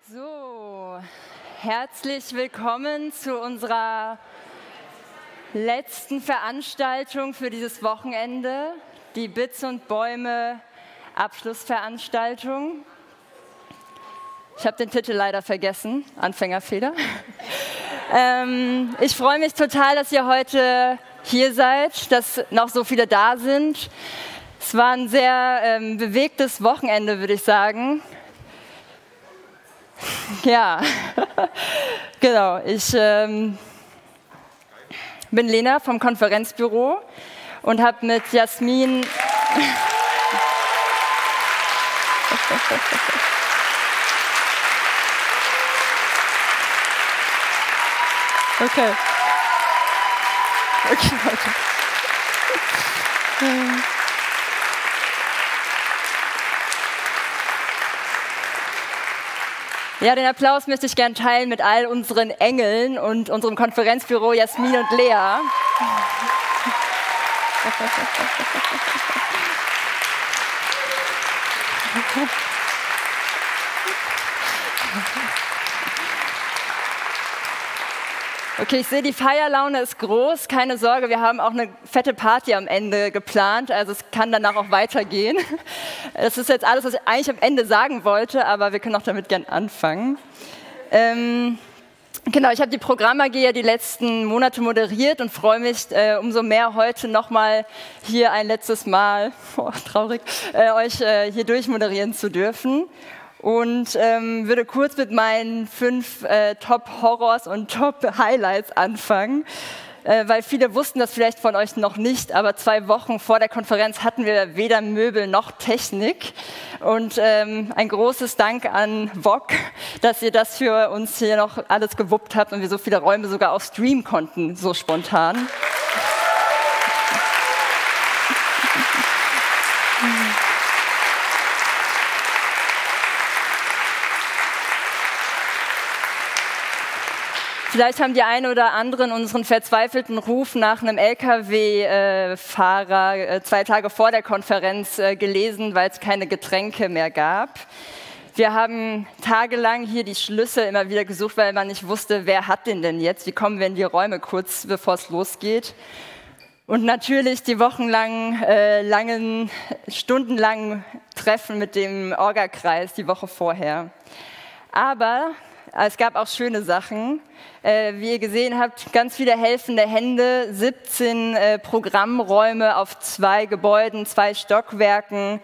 So, herzlich willkommen zu unserer letzten Veranstaltung für dieses Wochenende, die Bits und Bäume Abschlussveranstaltung. Ich habe den Titel leider vergessen, Anfängerfehler. Ich freue mich total, dass ihr heute hier seid, dass noch so viele da sind. Es war ein sehr bewegtes Wochenende, würde ich sagen. Ja, genau. Ich bin Lena vom Konferenzbüro und habe mit Jasmin Okay, weiter. Ja, den Applaus möchte ich gerne teilen mit all unseren Engeln und unserem Konferenzbüro Jasmin und Lea. Okay, ich sehe, die Feierlaune ist groß. Keine Sorge, wir haben auch eine fette Party am Ende geplant. Also es kann danach auch weitergehen. Das ist jetzt alles, was ich eigentlich am Ende sagen wollte, aber wir können auch damit gern anfangen. Genau, ich habe die Programm AG ja die letzten Monate moderiert und freue mich umso mehr heute nochmal hier ein letztes Mal, traurig, euch hier durchmoderieren zu dürfen. Und würde kurz mit meinen 5 Top-Horrors und Top-Highlights anfangen, weil viele wussten das vielleicht von euch noch nicht, aber 2 Wochen vor der Konferenz hatten wir weder Möbel noch Technik. Und ein großes Dank an VOG, dass ihr das für uns hier noch alles gewuppt habt und wir so viele Räume sogar auf Stream konnten, so spontan. Vielleicht haben die einen oder anderen unseren verzweifelten Ruf nach einem LKW-Fahrer 2 Tage vor der Konferenz gelesen, weil es keine Getränke mehr gab. Wir haben tagelang hier die Schlüssel immer wieder gesucht, weil man nicht wusste, wer hat den denn jetzt? Wie kommen wir in die Räume kurz, bevor es losgeht? Und natürlich die wochenlangen, stundenlangen Treffen mit dem Orga-Kreis die Woche vorher. Aber es gab auch schöne Sachen. Wie ihr gesehen habt, ganz viele helfende Hände, 17 Programmräume auf 2 Gebäuden, 2 Stockwerken.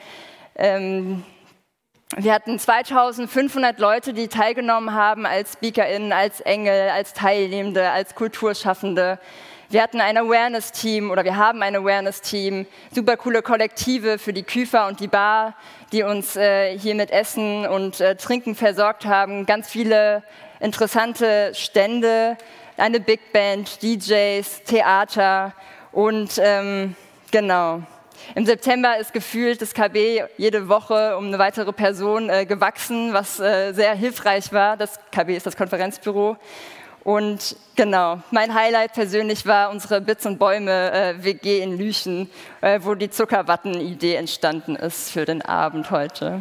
Wir hatten 2500 Leute, die teilgenommen haben als SpeakerInnen, als Engel, als Teilnehmende, als Kulturschaffende. Wir hatten ein Awareness-Team oder wir haben ein Awareness-Team, super coole Kollektive für die Küfer und die Bar, die uns hier mit Essen und Trinken versorgt haben. Ganz viele interessante Stände, eine Big Band, DJs, Theater und genau. Im September ist gefühlt das KB jede Woche um eine weitere Person gewachsen, was sehr hilfreich war. Das KB ist das Konferenzbüro. Und genau, mein Highlight persönlich war unsere Bits und Bäume WG in Lüchen, wo die Zuckerwatten-Idee entstanden ist für den Abend heute.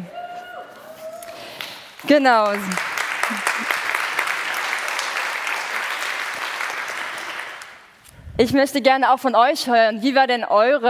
Genau. Ich möchte gerne auch von euch hören, wie war denn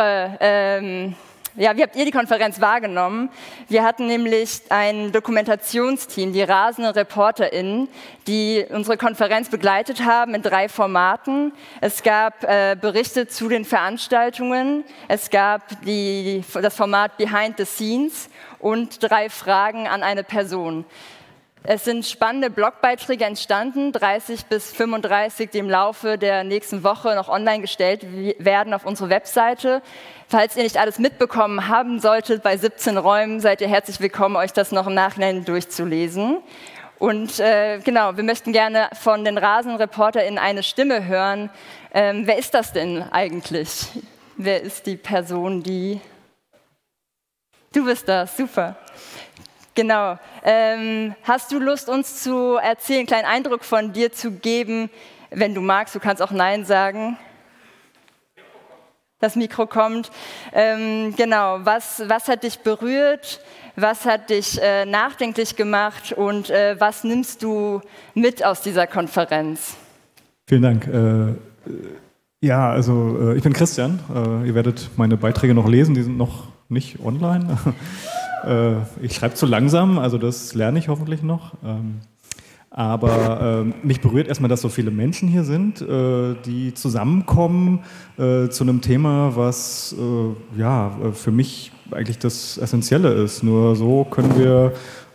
wie habt ihr die Konferenz wahrgenommen? Wir hatten nämlich ein Dokumentationsteam, die rasenden ReporterInnen, die unsere Konferenz begleitet haben in 3 Formaten. Es gab Berichte zu den Veranstaltungen, es gab das Format Behind the Scenes und 3 Fragen an eine Person. Es sind spannende Blogbeiträge entstanden, 30 bis 35, die im Laufe der nächsten Woche noch online gestellt werden auf unsere Webseite. Falls ihr nicht alles mitbekommen haben solltet, bei 17 Räumen seid ihr herzlich willkommen, euch das noch im Nachhinein durchzulesen. Und genau, wir möchten gerne von den RasenreporterInnen eine Stimme hören. Wer ist das denn eigentlich? Wer ist die Person, die... Du bist das, super. Genau. Hast du Lust, uns zu erzählen, einen kleinen Eindruck von dir zu geben? Wenn du magst, du kannst auch Nein sagen. das Mikro kommt. Genau, was hat dich berührt? Was hat dich nachdenklich gemacht? Und was nimmst du mit aus dieser Konferenz? Vielen Dank. Ja, also ich bin Christian. Ihr werdet meine Beiträge noch lesen, die sind noch nicht online. Ich schreibe zu langsam, also das lerne ich hoffentlich noch. Aber mich berührt erstmal, dass so viele Menschen hier sind, die zusammenkommen zu einem Thema, was ja, für mich eigentlich das Essentielle ist. Nur so können wir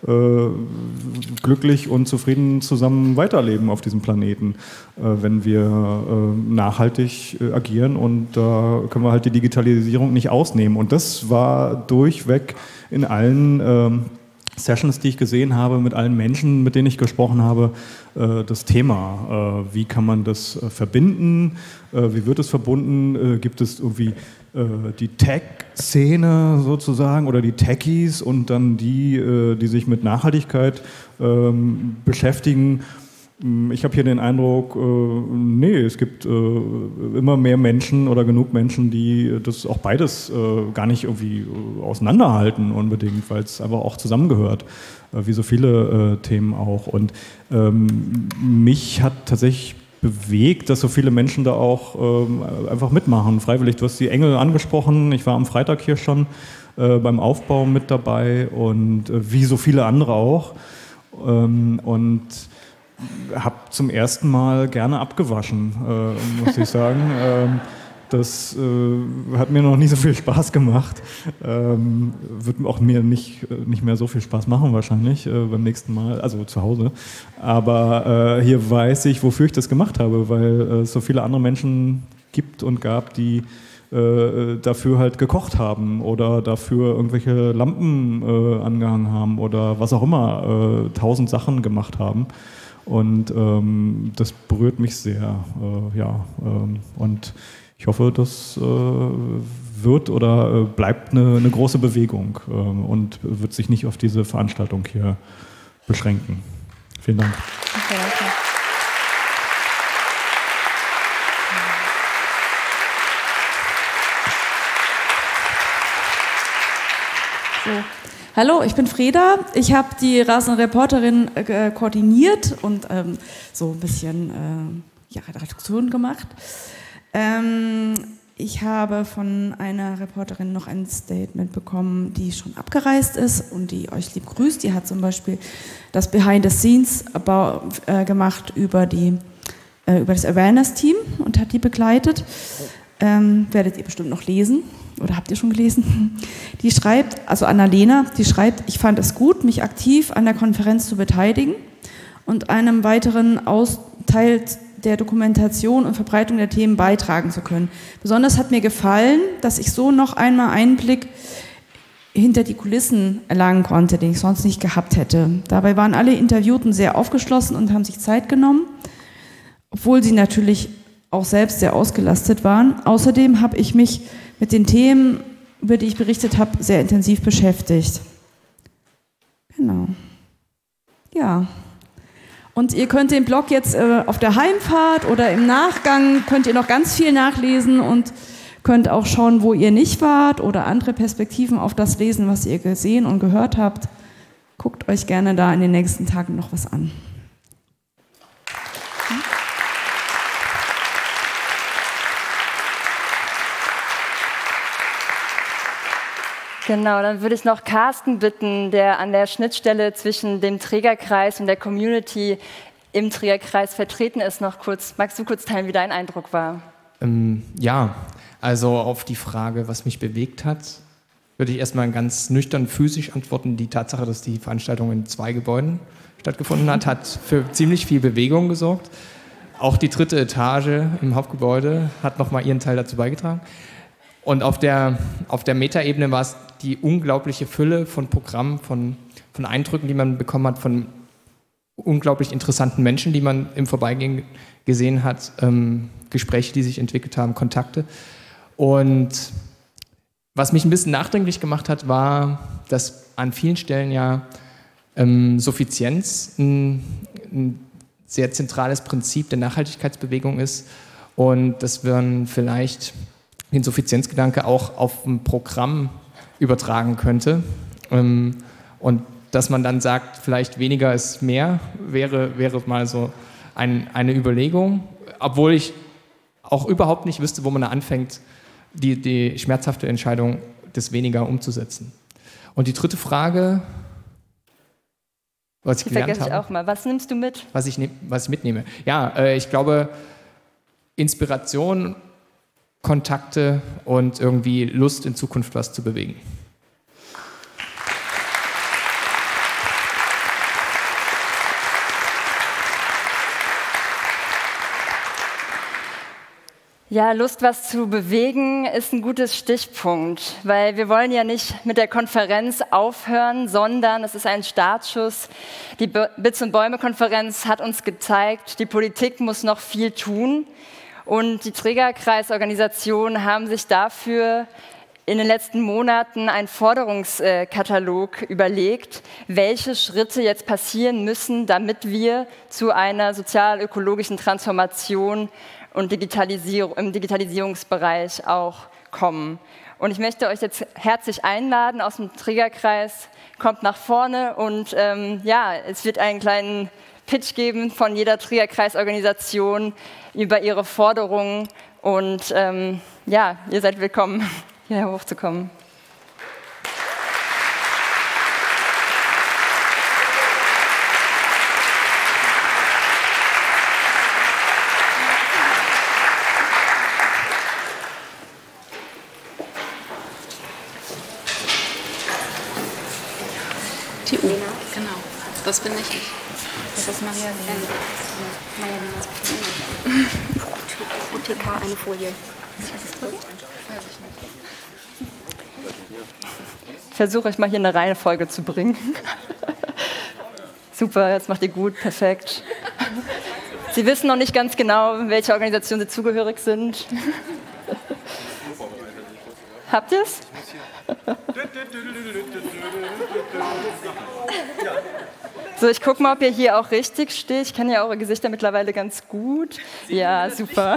glücklich und zufrieden zusammen weiterleben auf diesem Planeten, wenn wir nachhaltig agieren, und da können wir halt die Digitalisierung nicht ausnehmen. Und das war durchweg in allen Sessions, die ich gesehen habe, mit allen Menschen, mit denen ich gesprochen habe, das Thema. Wie kann man das verbinden? Wie wird es verbunden? Gibt es irgendwie die Tech-Szene sozusagen oder die Techies und dann die, die sich mit Nachhaltigkeit beschäftigen? Ich habe hier den Eindruck, nee, es gibt immer mehr Menschen oder genug Menschen, die das auch beides gar nicht irgendwie auseinanderhalten unbedingt, weil es einfach auch zusammengehört, wie so viele Themen auch. Und mich hat tatsächlich bewegt, dass so viele Menschen da auch einfach mitmachen, freiwillig. Du hast die Engel angesprochen, ich war am Freitag hier schon beim Aufbau mit dabei und wie so viele andere auch. Und habe zum ersten Mal gerne abgewaschen, muss ich sagen. Das hat mir noch nie so viel Spaß gemacht. Wird auch mir nicht mehr so viel Spaß machen wahrscheinlich beim nächsten Mal, also zu Hause. Aber hier weiß ich, wofür ich das gemacht habe, weil es so viele andere Menschen gibt und gab, die dafür halt gekocht haben oder dafür irgendwelche Lampen angehangen haben oder was auch immer, 1000 Sachen gemacht haben. Und das berührt mich sehr, ja. Und ich hoffe, das wird oder bleibt eine große Bewegung und wird sich nicht auf diese Veranstaltung hier beschränken. Vielen Dank. Okay, danke. So. Hallo, ich bin Freda. Ich habe die Rasende Reporterin koordiniert und so ein bisschen ja, Redaktion gemacht. Ich habe von einer Reporterin noch ein Statement bekommen, die schon abgereist ist und die euch lieb grüßt. Die hat zum Beispiel das Behind the Scenes gemacht über das Awareness-Team und hat die begleitet. Werdet ihr bestimmt noch lesen. Oder habt ihr schon gelesen? Die schreibt, also Annalena, die schreibt, ich fand es gut, mich aktiv an der Konferenz zu beteiligen und einem weiteren Teil der Dokumentation und Verbreitung der Themen beitragen zu können. Besonders hat mir gefallen, dass ich so noch einmal einen Blick hinter die Kulissen erlangen konnte, den ich sonst nicht gehabt hätte. Dabei waren alle Interviewten sehr aufgeschlossen und haben sich Zeit genommen, obwohl sie natürlich auch selbst sehr ausgelastet waren. Außerdem habe ich mich mit den Themen, über die ich berichtet habe, sehr intensiv beschäftigt. Genau. Ja. Und ihr könnt den Blog jetzt auf der Heimfahrt oder im Nachgang, könnt ihr noch ganz viel nachlesen und könnt auch schauen, wo ihr nicht wart oder andere Perspektiven auf das lesen, was ihr gesehen und gehört habt. Guckt euch gerne da in den nächsten Tagen noch was an. Genau, dann würde ich noch Carsten bitten, der an der Schnittstelle zwischen dem Trägerkreis und der Community im Trägerkreis vertreten ist, magst du kurz teilen, wie dein Eindruck war? Ja, also auf die Frage, was mich bewegt hat, würde ich erstmal ganz nüchtern physisch antworten. Die Tatsache, dass die Veranstaltung in 2 Gebäuden stattgefunden hat für ziemlich viel Bewegung gesorgt. Auch die 3. Etage im Hauptgebäude hat nochmal ihren Teil dazu beigetragen. Und auf der Metaebene war es die unglaubliche Fülle von Programmen, von Eindrücken, die man bekommen hat, von unglaublich interessanten Menschen, die man im Vorbeigehen gesehen hat, Gespräche, die sich entwickelt haben, Kontakte. Und was mich ein bisschen nachdenklich gemacht hat, war, dass an vielen Stellen ja Suffizienz ein sehr zentrales Prinzip der Nachhaltigkeitsbewegung ist und dass man vielleicht den Suffizienzgedanke auch auf ein Programm übertragen könnte. Und dass man dann sagt, vielleicht weniger ist mehr, wäre mal so eine Überlegung, obwohl ich auch überhaupt nicht wüsste, wo man da anfängt, die schmerzhafte Entscheidung des Weniger umzusetzen. Und die dritte Frage, was ich gelernt habe. Ich auch mal. Was nimmst du mit? Was ich mitnehme. Ja, ich glaube, Inspiration, Kontakte und irgendwie Lust, in Zukunft was zu bewegen. Ja, Lust, was zu bewegen, ist ein gutes Stichpunkt, weil wir wollen ja nicht mit der Konferenz aufhören, sondern es ist ein Startschuss. Die Bits- und Bäume-Konferenz hat uns gezeigt, die Politik muss noch viel tun und die Trägerkreisorganisationen haben sich dafür in den letzten Monaten einen Forderungskatalog überlegt, welche Schritte jetzt passieren müssen, damit wir zu einer sozial-ökologischen Transformation und im Digitalisierungsbereich auch kommen. Und ich möchte euch jetzt herzlich einladen aus dem Trägerkreis, kommt nach vorne und es wird einen kleinen Pitch geben von jeder Trägerkreisorganisation über ihre Forderungen und ihr seid willkommen, hierher hochzukommen. Die U. Genau, das bin ich. Das ist Maria UTK, eine Folie. Ich versuche euch mal hier eine Reihenfolge zu bringen. Super, jetzt macht ihr gut, perfekt. Sie wissen noch nicht ganz genau, welcher Organisation Sie zugehörig sind. Habt ihr es? So, ich gucke mal, ob ihr hier auch richtig steht. Ich kenne ja eure Gesichter mittlerweile ganz gut. Ja, super.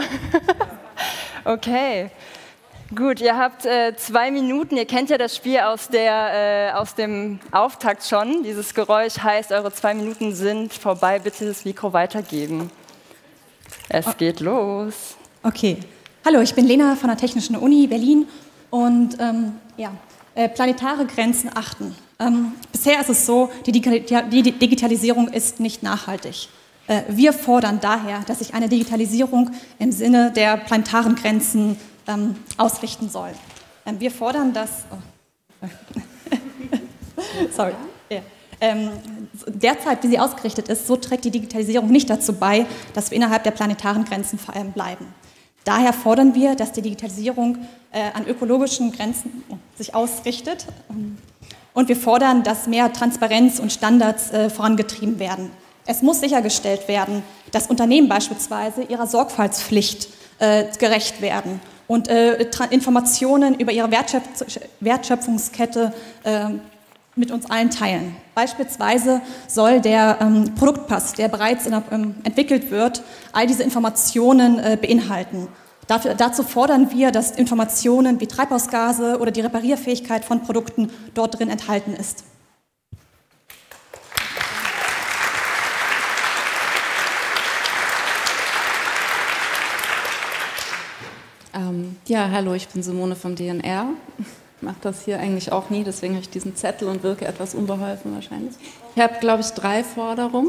Okay, gut, ihr habt 2 Minuten. Ihr kennt ja das Spiel aus dem Auftakt schon. Dieses Geräusch heißt, eure 2 Minuten sind vorbei. Bitte das Mikro weitergeben. Es geht los. Okay, hallo, ich bin Lena von der Technischen Uni Berlin und planetare Grenzen achten. Bisher ist es so, die Digitalisierung ist nicht nachhaltig. Wir fordern daher, dass sich eine Digitalisierung im Sinne der planetaren Grenzen ausrichten soll. Wir fordern, dass... Sorry. Yeah. Derzeit, wie sie ausgerichtet ist, so trägt die Digitalisierung nicht dazu bei, dass wir innerhalb der planetaren Grenzen bleiben. Daher fordern wir, dass die Digitalisierung an ökologischen Grenzen sich ausrichtet. Und wir fordern, dass mehr Transparenz und Standards vorangetrieben werden. Es muss sichergestellt werden, dass Unternehmen beispielsweise ihrer Sorgfaltspflicht gerecht werden und Informationen über ihre Wertschöpfungskette mit uns allen teilen. Beispielsweise soll der Produktpass, der bereits entwickelt wird, all diese Informationen beinhalten. Dazu fordern wir, dass Informationen wie Treibhausgase oder die Reparierfähigkeit von Produkten dort drin enthalten ist. Hallo, ich bin Simone vom DNR. Ich mache das hier eigentlich auch nie, deswegen habe ich diesen Zettel und wirke etwas unbeholfen wahrscheinlich. Ich habe, glaube ich, 3 Forderungen.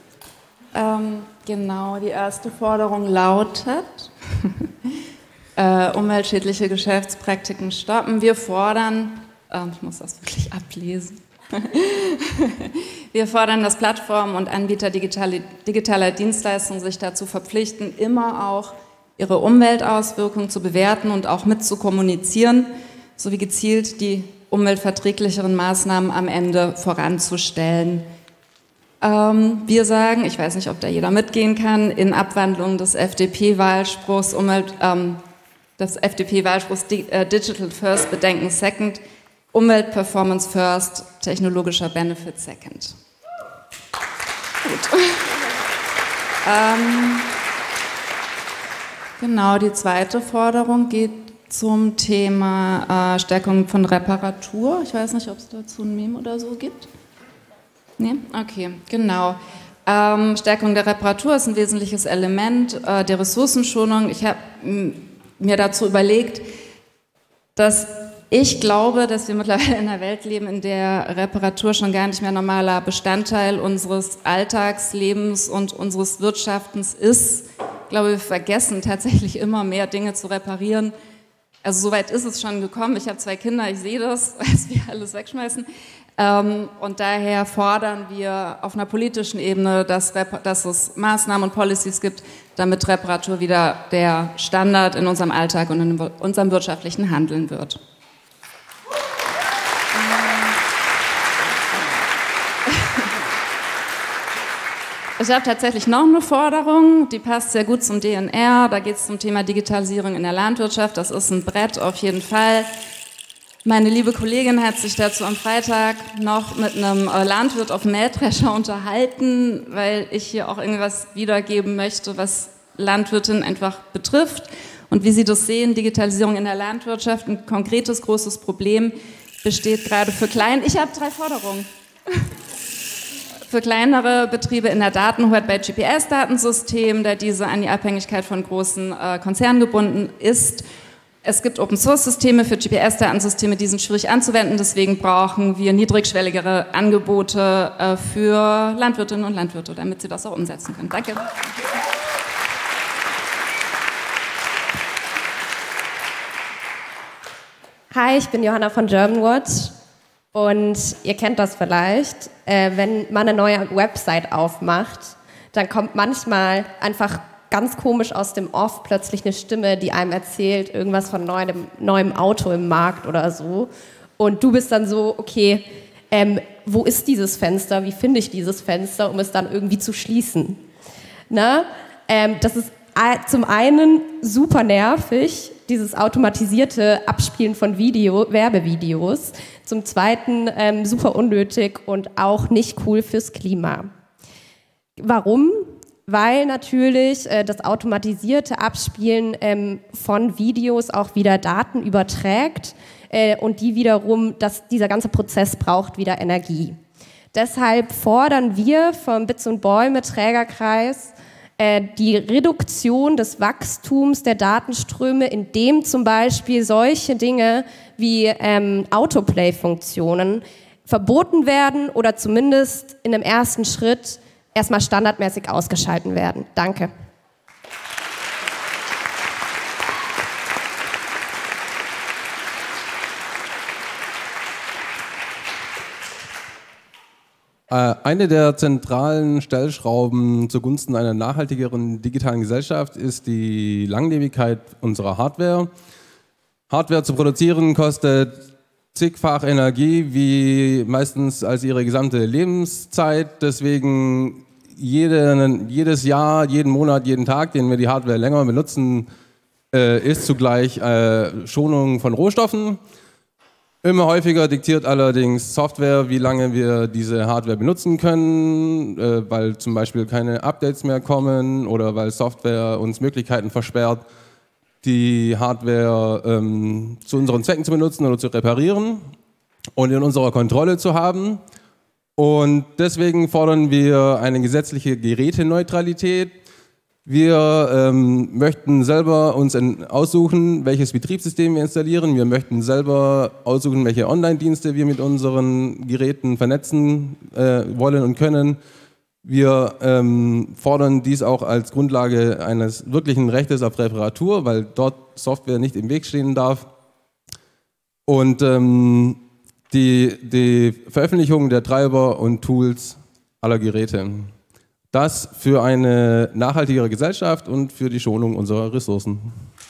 Genau, die erste Forderung lautet, umweltschädliche Geschäftspraktiken stoppen. Wir fordern, ich muss das wirklich ablesen, wir fordern, dass Plattformen und Anbieter digitaler Dienstleistungen sich dazu verpflichten, immer auch ihre Umweltauswirkungen zu bewerten und auch mit zu kommunizieren, sowie gezielt die umweltverträglicheren Maßnahmen am Ende voranzustellen. Wir sagen, ich weiß nicht, ob da jeder mitgehen kann, in Abwandlung des FDP-Wahlspruchs Digital First, Bedenken Second, Umwelt-Performance First, technologischer Benefit Second. Gut. Genau, die zweite Forderung geht zum Thema Stärkung von Reparatur. Ich weiß nicht, ob es dazu ein Meme oder so gibt. Nee? Okay, genau. Stärkung der Reparatur ist ein wesentliches Element der Ressourcenschonung. Ich habe mir dazu überlegt, dass ich glaube, dass wir mittlerweile in einer Welt leben, in der Reparatur schon gar nicht mehr normaler Bestandteil unseres Alltagslebens und unseres Wirtschaftens ist. Ich glaube, wir vergessen tatsächlich immer mehr Dinge zu reparieren. Also soweit ist es schon gekommen. Ich habe 2 Kinder, ich sehe das, als wir alles wegschmeißen. Und daher fordern wir auf einer politischen Ebene, dass es Maßnahmen und Policies gibt, damit Reparatur wieder der Standard in unserem Alltag und in unserem wirtschaftlichen Handeln wird. Ich habe tatsächlich noch eine Forderung, die passt sehr gut zum DNR. Da geht es zum Thema Digitalisierung in der Landwirtschaft. Das ist ein Brett auf jeden Fall. Meine liebe Kollegin hat sich dazu am Freitag noch mit einem Landwirt auf dem Mähdrescher unterhalten, weil ich hier auch irgendwas wiedergeben möchte, was Landwirtinnen einfach betrifft. Und wie Sie das sehen, Digitalisierung in der Landwirtschaft, ein konkretes, großes Problem, besteht gerade für Ich habe 3 Forderungen. Für kleinere Betriebe in der Datenhoheit bei GPS-Datensystemen, da diese an die Abhängigkeit von großen Konzernen gebunden ist. Es gibt Open-Source-Systeme für GPS-Datensysteme, die sind schwierig anzuwenden, deswegen brauchen wir niedrigschwelligere Angebote für Landwirtinnen und Landwirte, damit sie das auch umsetzen können. Danke. Hi, ich bin Johanna von Germanwatch und ihr kennt das vielleicht, wenn man eine neue Website aufmacht, dann kommt manchmal einfach ganz komisch aus dem Off plötzlich eine Stimme, die einem erzählt, irgendwas von neuem Auto im Markt oder so. Und du bist dann so, okay, wo ist dieses Fenster? Wie finde ich dieses Fenster, um es dann irgendwie zu schließen? Na? Das ist zum einen super nervig, dieses automatisierte Abspielen von Werbevideos. Zum zweiten super unnötig und auch nicht cool fürs Klima. Warum? Weil natürlich das automatisierte Abspielen von Videos auch wieder Daten überträgt und die wiederum, dieser ganze Prozess braucht wieder Energie. Deshalb fordern wir vom Bits und Bäume Trägerkreis die Reduktion des Wachstums der Datenströme, indem zum Beispiel solche Dinge wie Autoplay-Funktionen verboten werden oder zumindest in einem ersten Schritt erstmal standardmäßig ausgeschalten werden. Danke. Eine der zentralen Stellschrauben zugunsten einer nachhaltigeren digitalen Gesellschaft ist die Langlebigkeit unserer Hardware. Hardware zu produzieren kostet zigfach Energie, wie meistens als ihre gesamte Lebenszeit. Deswegen jedes Jahr, jeden Monat, jeden Tag, den wir die Hardware länger benutzen, ist zugleich Schonung von Rohstoffen. Immer häufiger diktiert allerdings Software, wie lange wir diese Hardware benutzen können, weil zum Beispiel keine Updates mehr kommen oder weil Software uns Möglichkeiten versperrt, die Hardware zu unseren Zwecken zu benutzen oder zu reparieren und in unserer Kontrolle zu haben. Und deswegen fordern wir eine gesetzliche Geräteneutralität. Wir möchten selber uns aussuchen, welches Betriebssystem wir installieren. Wir möchten selber aussuchen, welche Online-Dienste wir mit unseren Geräten vernetzen wollen und können. Wir fordern dies auch als Grundlage eines wirklichen Rechtes auf Reparatur, weil dort Software nicht im Weg stehen darf. Und die Veröffentlichung der Treiber und Tools aller Geräte. Das für eine nachhaltigere Gesellschaft und für die Schonung unserer Ressourcen.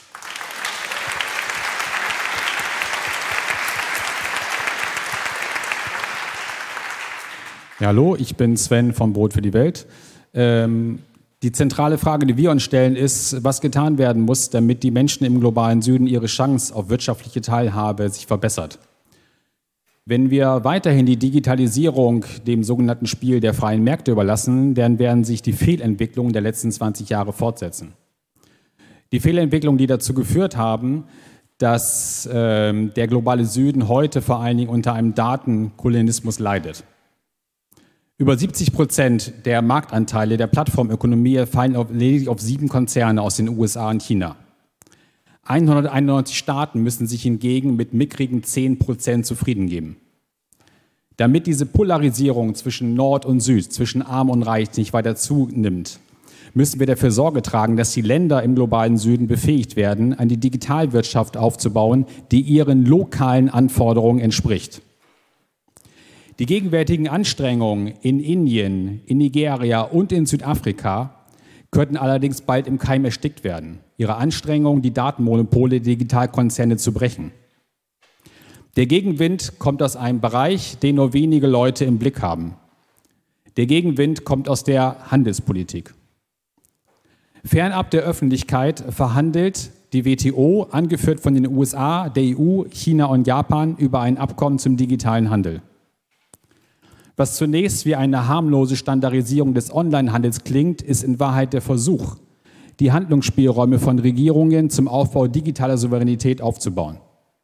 Ja, hallo, ich bin Sven vom Brot für die Welt. Die zentrale Frage, die wir uns stellen, ist, was getan werden muss, damit die Menschen im globalen Süden ihre Chance auf wirtschaftliche Teilhabe sich verbessert. Wenn wir weiterhin die Digitalisierung dem sogenannten Spiel der freien Märkte überlassen, dann werden sich die Fehlentwicklungen der letzten 20 Jahre fortsetzen. Die Fehlentwicklungen, die dazu geführt haben, dass der globale Süden heute vor allen Dingen unter einem Datenkolonialismus leidet. Über 70% der Marktanteile der Plattformökonomie fallen lediglich auf 7 Konzerne aus den USA und China. 191 Staaten müssen sich hingegen mit mickrigen 10% zufrieden geben. Damit diese Polarisierung zwischen Nord und Süd, zwischen Arm und Reich nicht weiter zunimmt, müssen wir dafür Sorge tragen, dass die Länder im globalen Süden befähigt werden, eine Digitalwirtschaft aufzubauen, die ihren lokalen Anforderungen entspricht. Die gegenwärtigen Anstrengungen in Indien, in Nigeria und in Südafrika könnten allerdings bald im Keim erstickt werden. Ihre Anstrengungen, die Datenmonopole der Digitalkonzerne zu brechen. Der Gegenwind kommt aus einem Bereich, den nur wenige Leute im Blick haben. Der Gegenwind kommt aus der Handelspolitik. Fernab der Öffentlichkeit verhandelt die WTO, angeführt von den USA, der EU, China und Japan, über ein Abkommen zum digitalen Handel. Was zunächst wie eine harmlose Standardisierung des Onlinehandels klingt, ist in Wahrheit der Versuch, die Handlungsspielräume von Regierungen zum Aufbau digitaler Souveränität aufzubauen.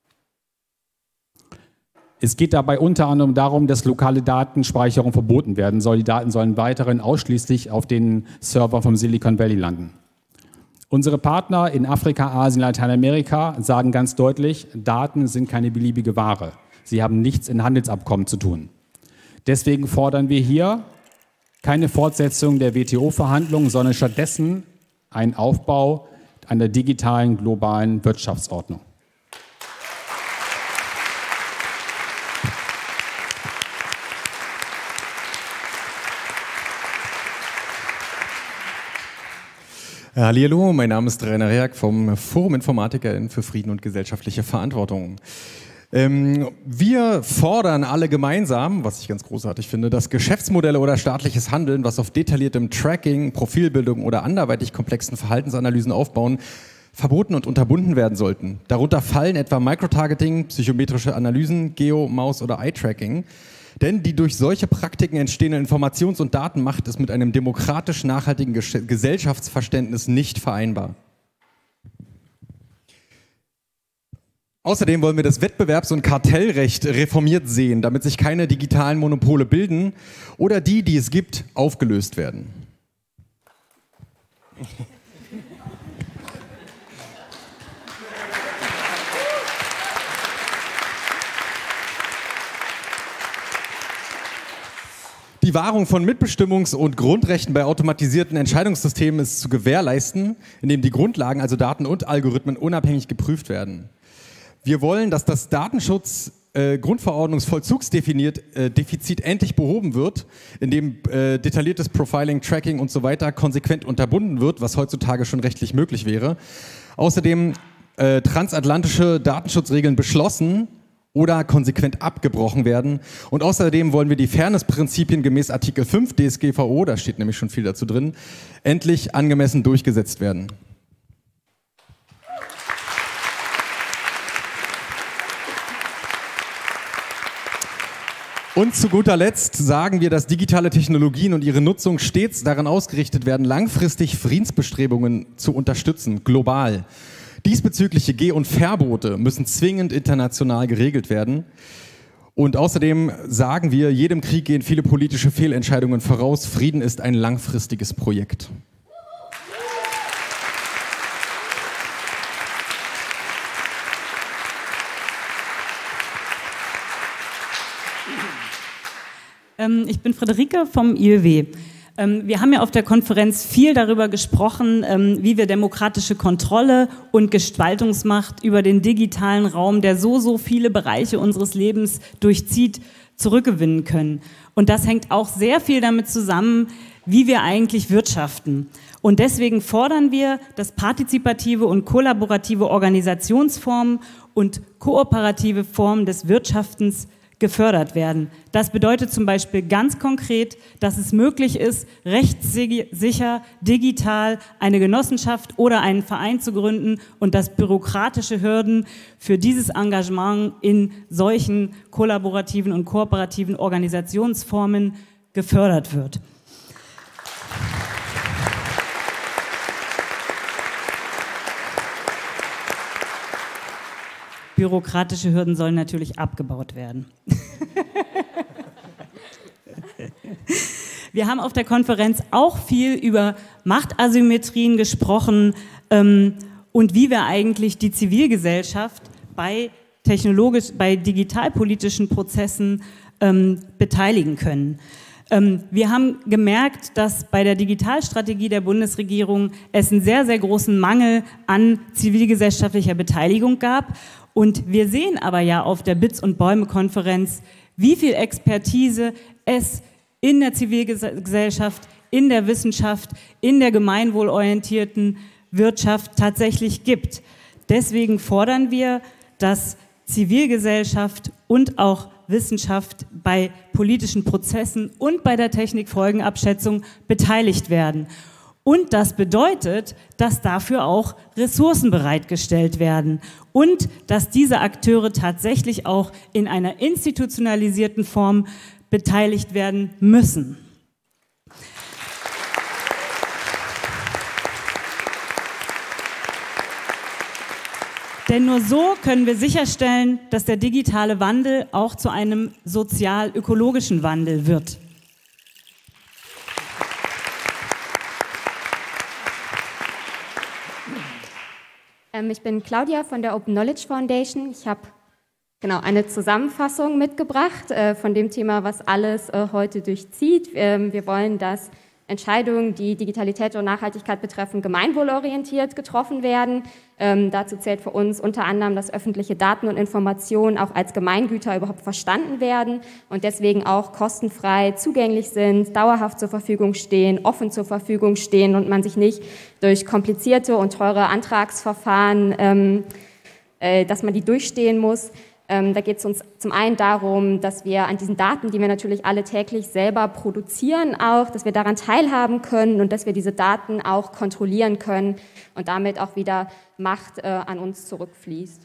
Es geht dabei unter anderem darum, dass lokale Datenspeicherung verboten werden soll. Die Daten sollen weiterhin ausschließlich auf den Servern vom Silicon Valley landen. Unsere Partner in Afrika, Asien, Lateinamerika sagen ganz deutlich, Daten sind keine beliebige Ware. Sie haben nichts in Handelsabkommen zu tun. Deswegen fordern wir hier keine Fortsetzung der WTO-Verhandlungen, sondern stattdessen einen Aufbau einer digitalen globalen Wirtschaftsordnung. Hallihallo, mein Name ist Rainer Reak vom Forum InformatikerInnen für Frieden und gesellschaftliche Verantwortung. Wir fordern alle gemeinsam, was ich ganz großartig finde, dass Geschäftsmodelle oder staatliches Handeln, was auf detailliertem Tracking, Profilbildung oder anderweitig komplexen Verhaltensanalysen aufbauen, verboten und unterbunden werden sollten. Darunter fallen etwa Microtargeting, psychometrische Analysen, Geo-, Maus- oder Eye-Tracking. Denn die durch solche Praktiken entstehende Informations- und Datenmacht ist mit einem demokratisch nachhaltigen Gesellschaftsverständnis nicht vereinbar. Außerdem wollen wir das Wettbewerbs- und Kartellrecht reformiert sehen, damit sich keine digitalen Monopole bilden oder die, die es gibt, aufgelöst werden. Die Wahrung von Mitbestimmungs- und Grundrechten bei automatisierten Entscheidungssystemen ist zu gewährleisten, indem die Grundlagen, also Daten und Algorithmen, unabhängig geprüft werden. Wir wollen, dass das Datenschutz-Grundverordnungsvollzugsdefizit endlich behoben wird, indem detailliertes Profiling, Tracking und so weiter konsequent unterbunden wird, was heutzutage schon rechtlich möglich wäre. Außerdem transatlantische Datenschutzregeln beschlossen oder konsequent abgebrochen werden. Und außerdem wollen wir die Fairness-Prinzipien gemäß Artikel 5 DSGVO, da steht nämlich schon viel dazu drin, endlich angemessen durchgesetzt werden. Und zu guter Letzt sagen wir, dass digitale Technologien und ihre Nutzung stets daran ausgerichtet werden, langfristig Friedensbestrebungen zu unterstützen, global. Diesbezügliche Geh- und Verbote müssen zwingend international geregelt werden. Und außerdem sagen wir, jedem Krieg gehen viele politische Fehlentscheidungen voraus. Frieden ist ein langfristiges Projekt. Ich bin Friederike vom IÖW. Wir haben ja auf der Konferenz viel darüber gesprochen, wie wir demokratische Kontrolle und Gestaltungsmacht über den digitalen Raum, der so viele Bereiche unseres Lebens durchzieht, zurückgewinnen können. Und das hängt auch sehr viel damit zusammen, wie wir eigentlich wirtschaften. Und deswegen fordern wir, dass partizipative und kollaborative Organisationsformen und kooperative Formen des Wirtschaftens gefördert werden. Das bedeutet zum Beispiel ganz konkret, dass es möglich ist, rechtssicher, digital eine Genossenschaft oder einen Verein zu gründen und dass bürokratische Hürden für dieses Engagement in solchen kollaborativen und kooperativen Organisationsformen gefördert wird. bürokratische Hürden sollen natürlich abgebaut werden. Wir haben auf der Konferenz auch viel über Machtasymmetrien gesprochen und wie wir eigentlich die Zivilgesellschaft bei digitalpolitischen Prozessen beteiligen können. Wir haben gemerkt, dass bei der Digitalstrategie der Bundesregierung es einen sehr, sehr großen Mangel an zivilgesellschaftlicher Beteiligung gab. Und wir sehen aber ja auf der Bits- und Bäume-Konferenz, wie viel Expertise es in der Zivilgesellschaft, in der Wissenschaft, in der gemeinwohlorientierten Wirtschaft tatsächlich gibt. Deswegen fordern wir, dass Zivilgesellschaft und auch Wissenschaft bei politischen Prozessen und bei der Technikfolgenabschätzung beteiligt werden. Und das bedeutet, dass dafür auch Ressourcen bereitgestellt werden und dass diese Akteure tatsächlich auch in einer institutionalisierten Form beteiligt werden müssen. Denn nur so können wir sicherstellen, dass der digitale Wandel auch zu einem sozial-ökologischen Wandel wird. Ich bin Claudia von der Open Knowledge Foundation. Ich habe eine Zusammenfassung mitgebracht von dem Thema, was alles heute durchzieht. Wir wollen, dass Entscheidungen, die Digitalität und Nachhaltigkeit betreffen, gemeinwohlorientiert getroffen werden. Dazu zählt für uns unter anderem, dass öffentliche Daten und Informationen auch als Gemeingüter überhaupt verstanden werden und deswegen auch kostenfrei zugänglich sind, dauerhaft zur Verfügung stehen, offen zur Verfügung stehen und man sich nicht durch komplizierte und teure Antragsverfahren, dass man die durchstehen muss. Da geht es uns zum einen darum, dass wir an diesen Daten, die wir natürlich alle täglich selber produzieren, auch, dass wir daran teilhaben können und dass wir diese Daten auch kontrollieren können und damit auch wieder Macht an uns zurückfließt.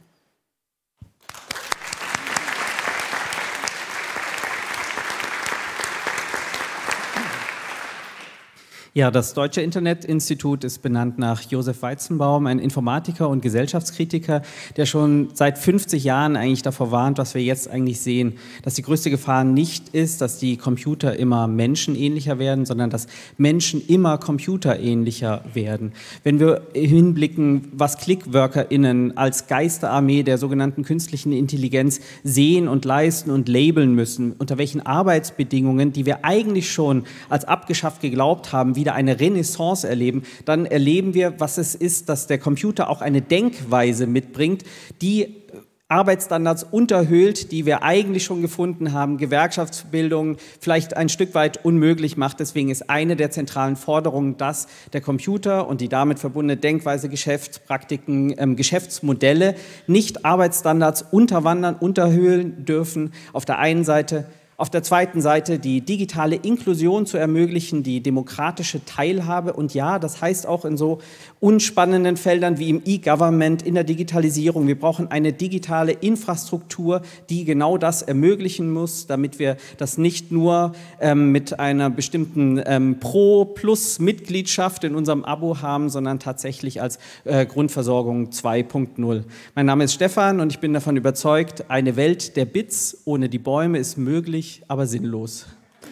Ja, das Deutsche Internetinstitut ist benannt nach Josef Weizenbaum, ein Informatiker und Gesellschaftskritiker, der schon seit 50 Jahren eigentlich davor warnt, was wir jetzt eigentlich sehen, dass die größte Gefahr nicht ist, dass die Computer immer menschenähnlicher werden, sondern dass Menschen immer computerähnlicher werden. Wenn wir hinblicken, was ClickworkerInnen als Geisterarmee der sogenannten künstlichen Intelligenz sehen und leisten und labeln müssen, unter welchen Arbeitsbedingungen, die wir eigentlich schon als abgeschafft geglaubt haben, wieder eine Renaissance erleben, dann erleben wir, was es ist, dass der Computer auch eine Denkweise mitbringt, die Arbeitsstandards unterhöhlt, die wir eigentlich schon gefunden haben, Gewerkschaftsbildung vielleicht ein Stück weit unmöglich macht. Deswegen ist eine der zentralen Forderungen, dass der Computer und die damit verbundene Denkweise, Geschäftspraktiken, Geschäftsmodelle nicht Arbeitsstandards unterwandern, unterhöhlen dürfen. Auf der einen Seite. Auf der zweiten Seite die digitale Inklusion zu ermöglichen, die demokratische Teilhabe. Und ja, das heißt auch in so unspannenden Feldern wie im E-Government, in der Digitalisierung. Wir brauchen eine digitale Infrastruktur, die genau das ermöglichen muss, damit wir das nicht nur mit einer bestimmten Pro-Plus-Mitgliedschaft in unserem Abo haben, sondern tatsächlich als Grundversorgung 2.0. Mein Name ist Stefan und ich bin davon überzeugt, eine Welt der Bits ohne die Bäume ist möglich, aber sinnlos.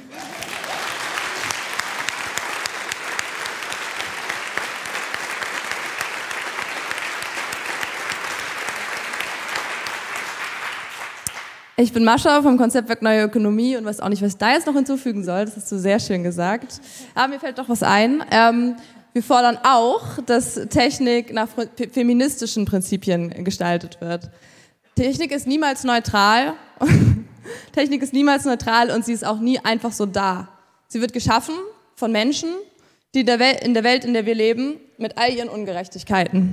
Ich bin Mascha vom Konzeptwerk Neue Ökonomie und weiß auch nicht, was ich da jetzt noch hinzufügen soll. Das hast du sehr schön gesagt. Aber mir fällt doch was ein. Wir fordern auch, dass Technik nach feministischen Prinzipien gestaltet wird. Technik ist niemals neutral. Technik ist niemals neutral und sie ist auch nie einfach so da. Sie wird geschaffen von Menschen, die in der Welt, in der wir leben, mit all ihren Ungerechtigkeiten.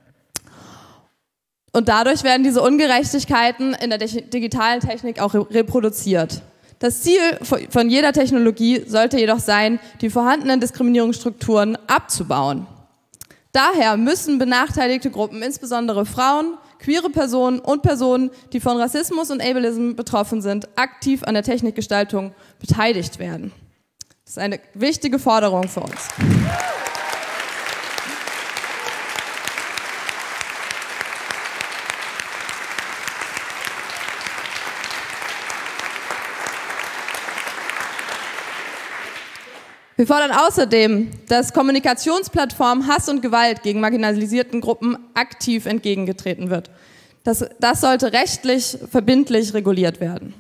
Und dadurch werden diese Ungerechtigkeiten in der digitalen Technik auch reproduziert. Das Ziel von jeder Technologie sollte jedoch sein, die vorhandenen Diskriminierungsstrukturen abzubauen. Daher müssen benachteiligte Gruppen, insbesondere Frauen, queere Personen und Personen, die von Rassismus und Ableism betroffen sind, aktiv an der Technikgestaltung beteiligt werden. Das ist eine wichtige Forderung für uns. Wir fordern außerdem, dass Kommunikationsplattformen Hass und Gewalt gegen marginalisierten Gruppen aktiv entgegengetreten wird. Das sollte rechtlich verbindlich reguliert werden.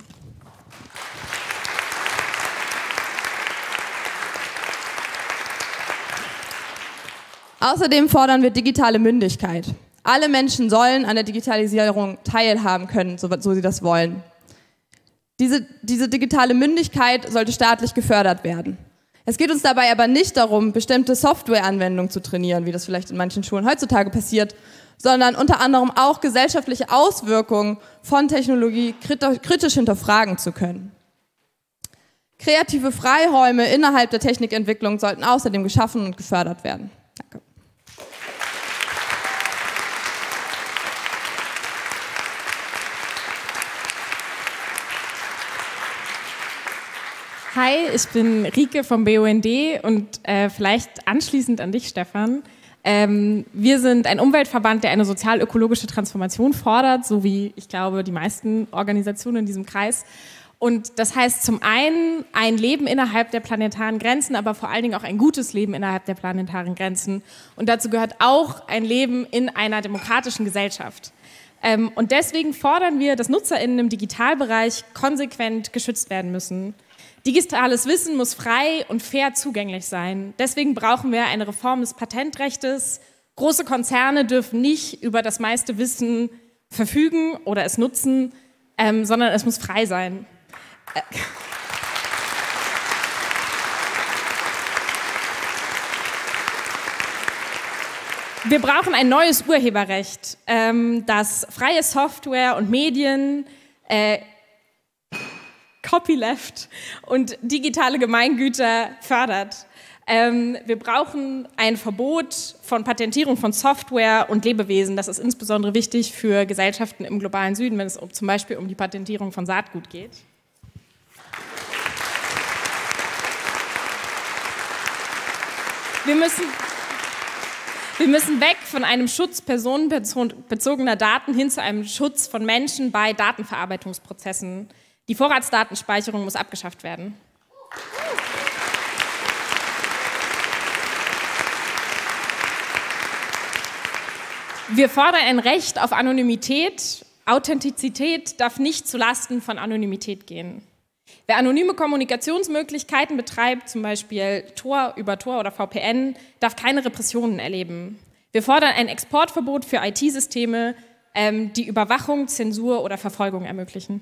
Außerdem fordern wir digitale Mündigkeit. Alle Menschen sollen an der Digitalisierung teilhaben können, so sie das wollen. Diese digitale Mündigkeit sollte staatlich gefördert werden. Es geht uns dabei aber nicht darum, bestimmte Softwareanwendungen zu trainieren, wie das vielleicht in manchen Schulen heutzutage passiert, sondern unter anderem auch gesellschaftliche Auswirkungen von Technologie kritisch hinterfragen zu können. Kreative Freiräume innerhalb der Technikentwicklung sollten außerdem geschaffen und gefördert werden. Danke. Hi, ich bin Rike vom BUND und vielleicht anschließend an dich, Stefan. Wir sind ein Umweltverband, der eine sozial-ökologische Transformation fordert, so wie, ich glaube, die meisten Organisationen in diesem Kreis. Und das heißt zum einen ein Leben innerhalb der planetaren Grenzen, aber vor allen Dingen auch ein gutes Leben innerhalb der planetaren Grenzen. Und dazu gehört auch ein Leben in einer demokratischen Gesellschaft. Und deswegen fordern wir, dass NutzerInnen im Digitalbereich konsequent geschützt werden müssen. Digitales Wissen muss frei und fair zugänglich sein. Deswegen brauchen wir eine Reform des Patentrechtes. Große Konzerne dürfen nicht über das meiste Wissen verfügen oder es nutzen, sondern es muss frei sein. Wir brauchen ein neues Urheberrecht, das freie Software und Medien, Copyleft und digitale Gemeingüter fördert. Wir brauchen ein Verbot von Patentierung von Software und Lebewesen. Das ist insbesondere wichtig für Gesellschaften im globalen Süden, wenn es zum Beispiel um die Patentierung von Saatgut geht. Wir müssen weg von einem Schutz personenbezogener Daten hin zu einem Schutz von Menschen bei Datenverarbeitungsprozessen. Die Vorratsdatenspeicherung muss abgeschafft werden. Wir fordern ein Recht auf Anonymität. Authentizität darf nicht zulasten von Anonymität gehen. Wer anonyme Kommunikationsmöglichkeiten betreibt, zum Beispiel über Tor oder VPN, darf keine Repressionen erleben. Wir fordern ein Exportverbot für IT-Systeme, die Überwachung, Zensur oder Verfolgung ermöglichen.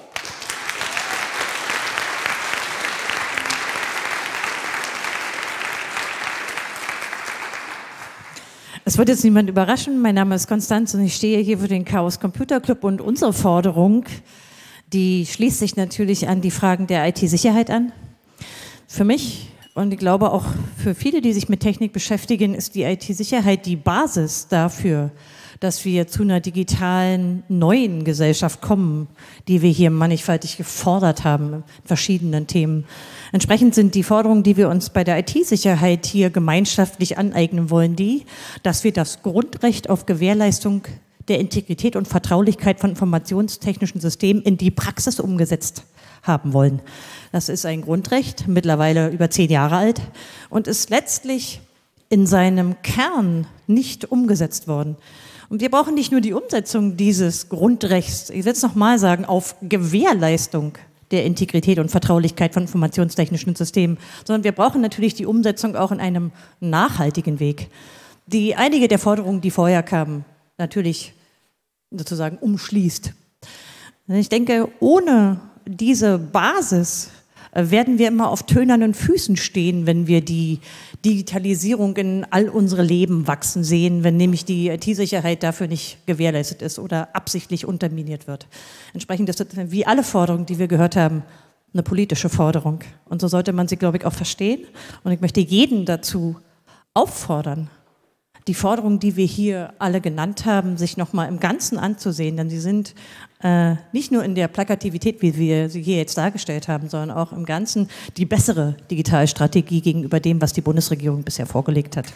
Es wird jetzt niemand überraschen. Mein Name ist Konstanz und ich stehe hier für den Chaos Computer Club und unsere Forderung, die schließt sich natürlich an die Fragen der IT-Sicherheit an. Für mich und ich glaube auch für viele, die sich mit Technik beschäftigen, ist die IT-Sicherheit die Basis dafür, dass wir zu einer digitalen neuen Gesellschaft kommen, die wir hier mannigfaltig gefordert haben in verschiedenen Themen. Entsprechend sind die Forderungen, die wir uns bei der IT-Sicherheit hier gemeinschaftlich aneignen wollen, dass wir das Grundrecht auf Gewährleistung der Integrität und Vertraulichkeit von informationstechnischen Systemen in die Praxis umgesetzt haben wollen. Das ist ein Grundrecht, mittlerweile über 10 Jahre alt und ist letztlich in seinem Kern nicht umgesetzt worden. Und wir brauchen nicht nur die Umsetzung dieses Grundrechts, ich will es nochmal sagen, auf Gewährleistung der Integrität und Vertraulichkeit von informationstechnischen Systemen, sondern wir brauchen natürlich die Umsetzung auch in einem nachhaltigen Weg, die einige der Forderungen, die vorher kamen, natürlich sozusagen umschließt. Ich denke, ohne diese Basis werden wir immer auf tönernen Füßen stehen, wenn wir die Digitalisierung in all unsere Leben wachsen sehen, wenn nämlich die IT-Sicherheit dafür nicht gewährleistet ist oder absichtlich unterminiert wird. Entsprechend ist das, wie alle Forderungen, die wir gehört haben, eine politische Forderung. Und so sollte man sie, glaube ich, auch verstehen. Und ich möchte jeden dazu auffordern, die Forderungen, die wir hier alle genannt haben, sich nochmal im Ganzen anzusehen, denn sie sind nicht nur in der Plakativität, wie wir sie hier jetzt dargestellt haben, sondern auch im Ganzen die bessere Digitalstrategie gegenüber dem, was die Bundesregierung bisher vorgelegt hat.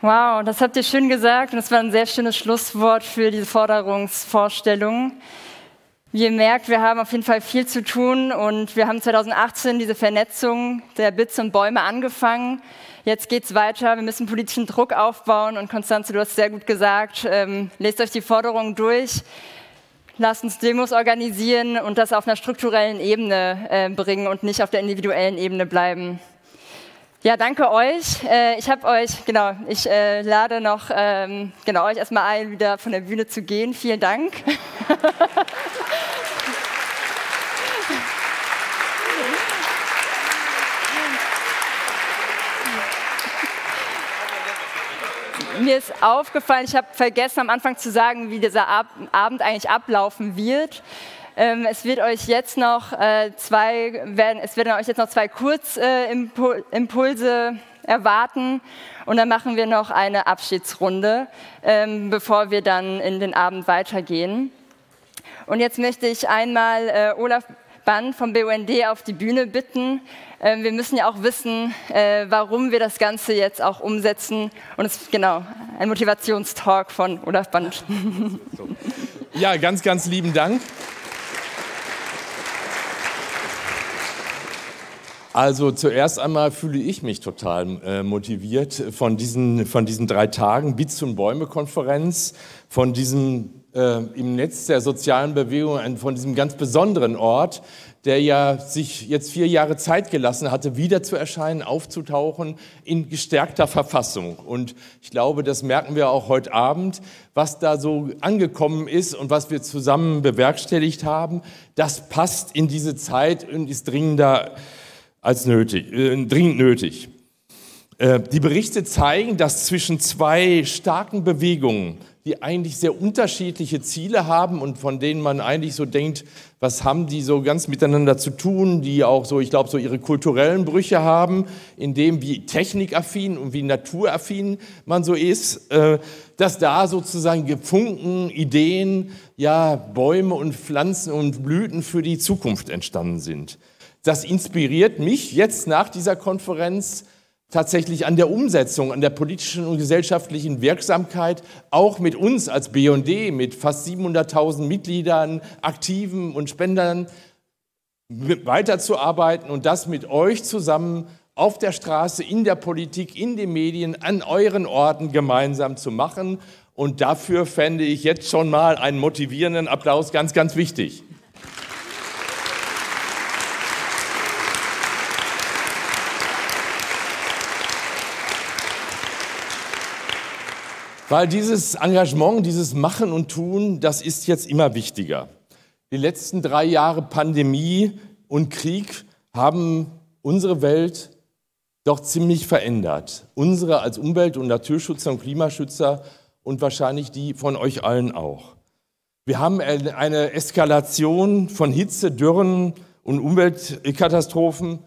Wow, das habt ihr schön gesagt und das war ein sehr schönes Schlusswort für diese Forderungsvorstellung. Wie ihr merkt, wir haben auf jeden Fall viel zu tun und wir haben 2018 diese Vernetzung der Bits und Bäume angefangen. Jetzt geht's weiter, wir müssen politischen Druck aufbauen und Constanze, du hast sehr gut gesagt, lest euch die Forderungen durch, lasst uns Demos organisieren und das auf einer strukturellen Ebene bringen und nicht auf der individuellen Ebene bleiben. Ja, danke euch. Ich lade noch euch erstmal ein, wieder von der Bühne zu gehen. Vielen Dank. Mir ist aufgefallen, ich habe vergessen am Anfang zu sagen, wie dieser Abend eigentlich ablaufen wird. Es wird euch jetzt noch zwei Kurzimpulse erwarten und dann machen wir noch eine Abschiedsrunde, bevor wir dann in den Abend weitergehen. Und jetzt möchte ich einmal Olaf Band vom BUND auf die Bühne bitten. Wir müssen ja auch wissen, warum wir das Ganze jetzt auch umsetzen. Und es ist ein Motivationstalk von Olaf Band. Ja, ganz, ganz lieben Dank. Also zuerst einmal fühle ich mich total motiviert von diesen 3 Tagen Bits und Bäume-Konferenz, von diesem im Netz der sozialen Bewegung, von diesem ganz besonderen Ort, der ja sich jetzt 4 Jahre Zeit gelassen hatte, wieder zu erscheinen, aufzutauchen in gestärkter Verfassung. Und ich glaube, das merken wir auch heute Abend, was da so angekommen ist und was wir zusammen bewerkstelligt haben. Das passt in diese Zeit und ist dringender als dringend nötig. Die Berichte zeigen, dass zwischen 2 starken Bewegungen, die eigentlich sehr unterschiedliche Ziele haben und von denen man eigentlich so denkt, was haben die so ganz miteinander zu tun, die auch so, ich glaube, so ihre kulturellen Brüche haben, in dem wie technikaffin und wie naturaffin man so ist, dass da sozusagen Funken, Ideen, ja, Bäume und Pflanzen und Blüten für die Zukunft entstanden sind. Das inspiriert mich jetzt nach dieser Konferenz tatsächlich an der Umsetzung, an der politischen und gesellschaftlichen Wirksamkeit, auch mit uns als BUND, mit fast 700.000 Mitgliedern, Aktiven und Spendern weiterzuarbeiten und das mit euch zusammen auf der Straße, in der Politik, in den Medien, an euren Orten gemeinsam zu machen. Und dafür fände ich jetzt schon mal einen motivierenden Applaus ganz, ganz wichtig. Weil dieses Engagement, dieses Machen und Tun, das ist jetzt immer wichtiger. Die letzten 3 Jahre Pandemie und Krieg haben unsere Welt doch ziemlich verändert. Unsere als Umwelt- und Naturschützer und Klimaschützer und wahrscheinlich die von euch allen auch. Wir haben eine Eskalation von Hitze, Dürren und Umweltkatastrophen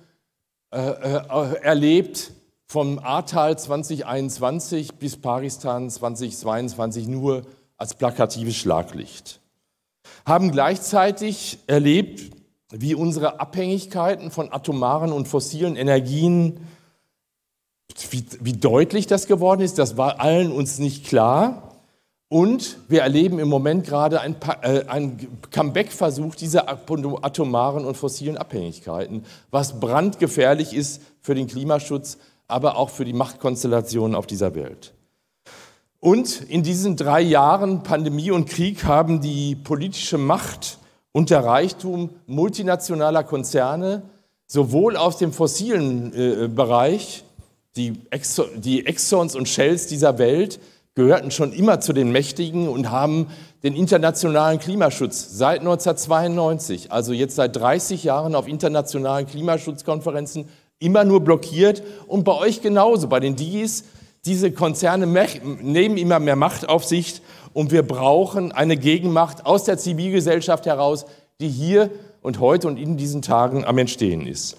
erlebt, vom Ahrtal 2021 bis Pakistan 2022 nur als plakatives Schlaglicht. Haben gleichzeitig erlebt, wie unsere Abhängigkeiten von atomaren und fossilen Energien, wie deutlich das geworden ist, das war allen uns nicht klar. Und wir erleben im Moment gerade einen Comeback-Versuch dieser atomaren und fossilen Abhängigkeiten, was brandgefährlich ist für den Klimaschutz, aber auch für die Machtkonstellationen auf dieser Welt. Und in diesen 3 Jahren Pandemie und Krieg haben die politische Macht und der Reichtum multinationaler Konzerne sowohl aus dem fossilen Bereich, die Exxons und Shells dieser Welt, gehörten schon immer zu den Mächtigen und haben den internationalen Klimaschutz seit 1992, also jetzt seit 30 Jahren auf internationalen Klimaschutzkonferenzen, immer nur blockiert. Und bei euch genauso, bei den Digis, diese Konzerne nehmen immer mehr Macht auf sich und wir brauchen eine Gegenmacht aus der Zivilgesellschaft heraus, die hier und heute und in diesen Tagen am Entstehen ist.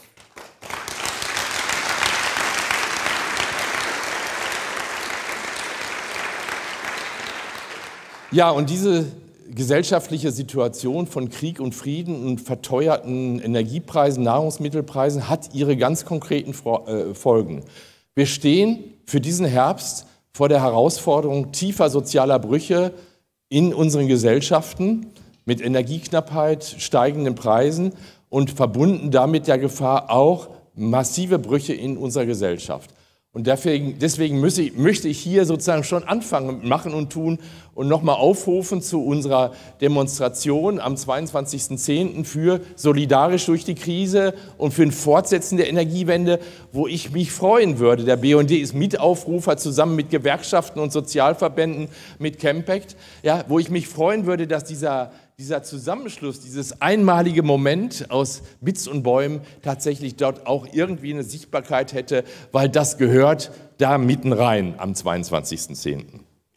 Ja, und diese gesellschaftliche Situation von Krieg und Frieden und verteuerten Energiepreisen, Nahrungsmittelpreisen hat ihre ganz konkreten Folgen. Wir stehen für diesen Herbst vor der Herausforderung tiefer sozialer Brüche in unseren Gesellschaften mit Energieknappheit, steigenden Preisen und verbunden damit der Gefahr auch massive Brüche in unserer Gesellschaft. Und deswegen möchte ich hier sozusagen schon anfangen mit Machen und Tun und nochmal aufrufen zu unserer Demonstration am 22.10. für solidarisch durch die Krise und für ein Fortsetzen der Energiewende, wo ich mich freuen würde. Der BUND ist Mitaufrufer zusammen mit Gewerkschaften und Sozialverbänden, mit Campact, ja, wo ich mich freuen würde, dass dieser Zusammenschluss, dieses einmalige Moment aus Bits und Bäumen tatsächlich dort auch irgendwie eine Sichtbarkeit hätte, weil das gehört da mitten rein am 22.10.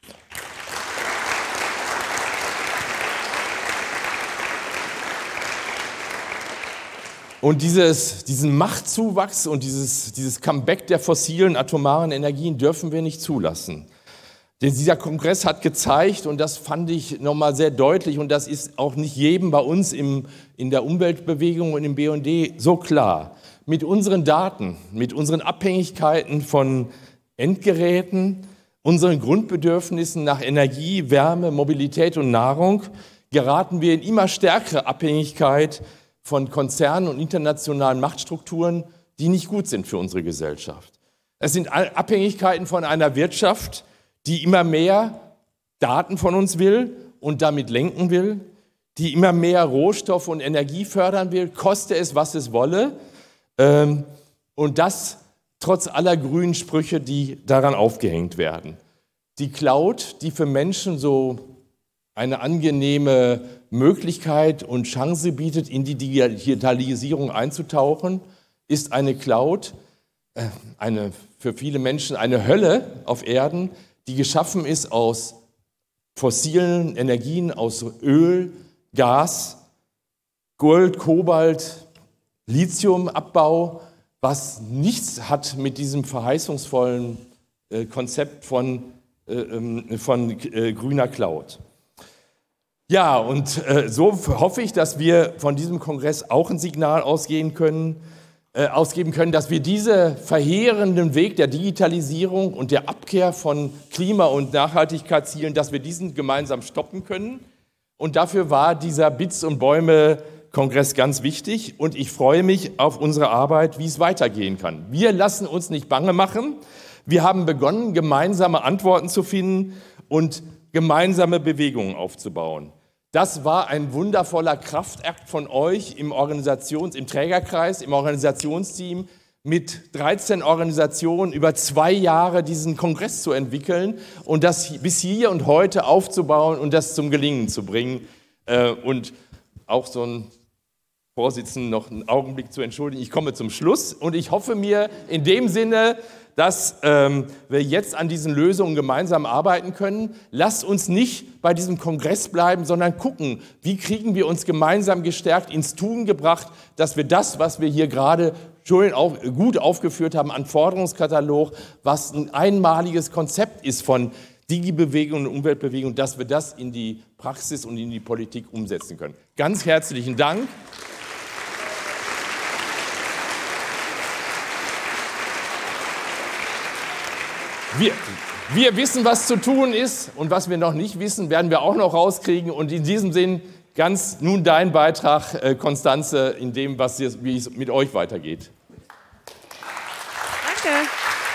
Und diesen Machtzuwachs und dieses Comeback der fossilen atomaren Energien dürfen wir nicht zulassen. Denn dieser Kongress hat gezeigt, und das fand ich nochmal sehr deutlich, und das ist auch nicht jedem bei uns in der Umweltbewegung und im BUND so klar, mit unseren Daten, mit unseren Abhängigkeiten von Endgeräten, unseren Grundbedürfnissen nach Energie, Wärme, Mobilität und Nahrung, geraten wir in immer stärkere Abhängigkeit von Konzernen und internationalen Machtstrukturen, die nicht gut sind für unsere Gesellschaft. Es sind Abhängigkeiten von einer Wirtschaft, die immer mehr Daten von uns will und damit lenken will, die immer mehr Rohstoff und Energie fördern will, koste es, was es wolle. Und das trotz aller grünen Sprüche, die daran aufgehängt werden. Die Cloud, die für Menschen so eine angenehme Möglichkeit und Chance bietet, in die Digitalisierung einzutauchen, ist eine Cloud, für viele Menschen eine Hölle auf Erden, die geschaffen ist aus fossilen Energien, aus Öl, Gas, Gold, Kobalt, Lithiumabbau, was nichts hat mit diesem verheißungsvollen Konzept von grüner Cloud. Ja, und so hoffe ich, dass wir von diesem Kongress auch ein Signal ausgeben können, dass wir diesen verheerenden Weg der Digitalisierung und der Abkehr von Klima- und Nachhaltigkeitszielen, dass wir diesen gemeinsam stoppen können. Und dafür war dieser Bits und Bäume-Kongress ganz wichtig. Und ich freue mich auf unsere Arbeit, wie es weitergehen kann. Wir lassen uns nicht bange machen. Wir haben begonnen, gemeinsame Antworten zu finden und gemeinsame Bewegungen aufzubauen. Das war ein wundervoller Kraftakt von euch im Trägerkreis, im Organisationsteam, mit 13 Organisationen über 2 Jahre diesen Kongress zu entwickeln und das bis hier und heute aufzubauen und das zum Gelingen zu bringen. Und auch so ein Vorsitzenden noch einen Augenblick zu entschuldigen. Ich komme zum Schluss und ich hoffe mir in dem Sinne, dass wir jetzt an diesen Lösungen gemeinsam arbeiten können. Lasst uns nicht bei diesem Kongress bleiben, sondern gucken, wie kriegen wir uns gemeinsam gestärkt ins Tun gebracht, dass wir das, was wir hier gerade schon gut aufgeführt haben, an Forderungskatalog, was ein einmaliges Konzept ist von Digi-Bewegung und Umweltbewegung, dass wir das in die Praxis und in die Politik umsetzen können. Ganz herzlichen Dank. Wir wissen, was zu tun ist, und was wir noch nicht wissen, werden wir auch noch rauskriegen. Und in diesem Sinn nun dein Beitrag, Constanze, in dem, wie es mit euch weitergeht. Danke.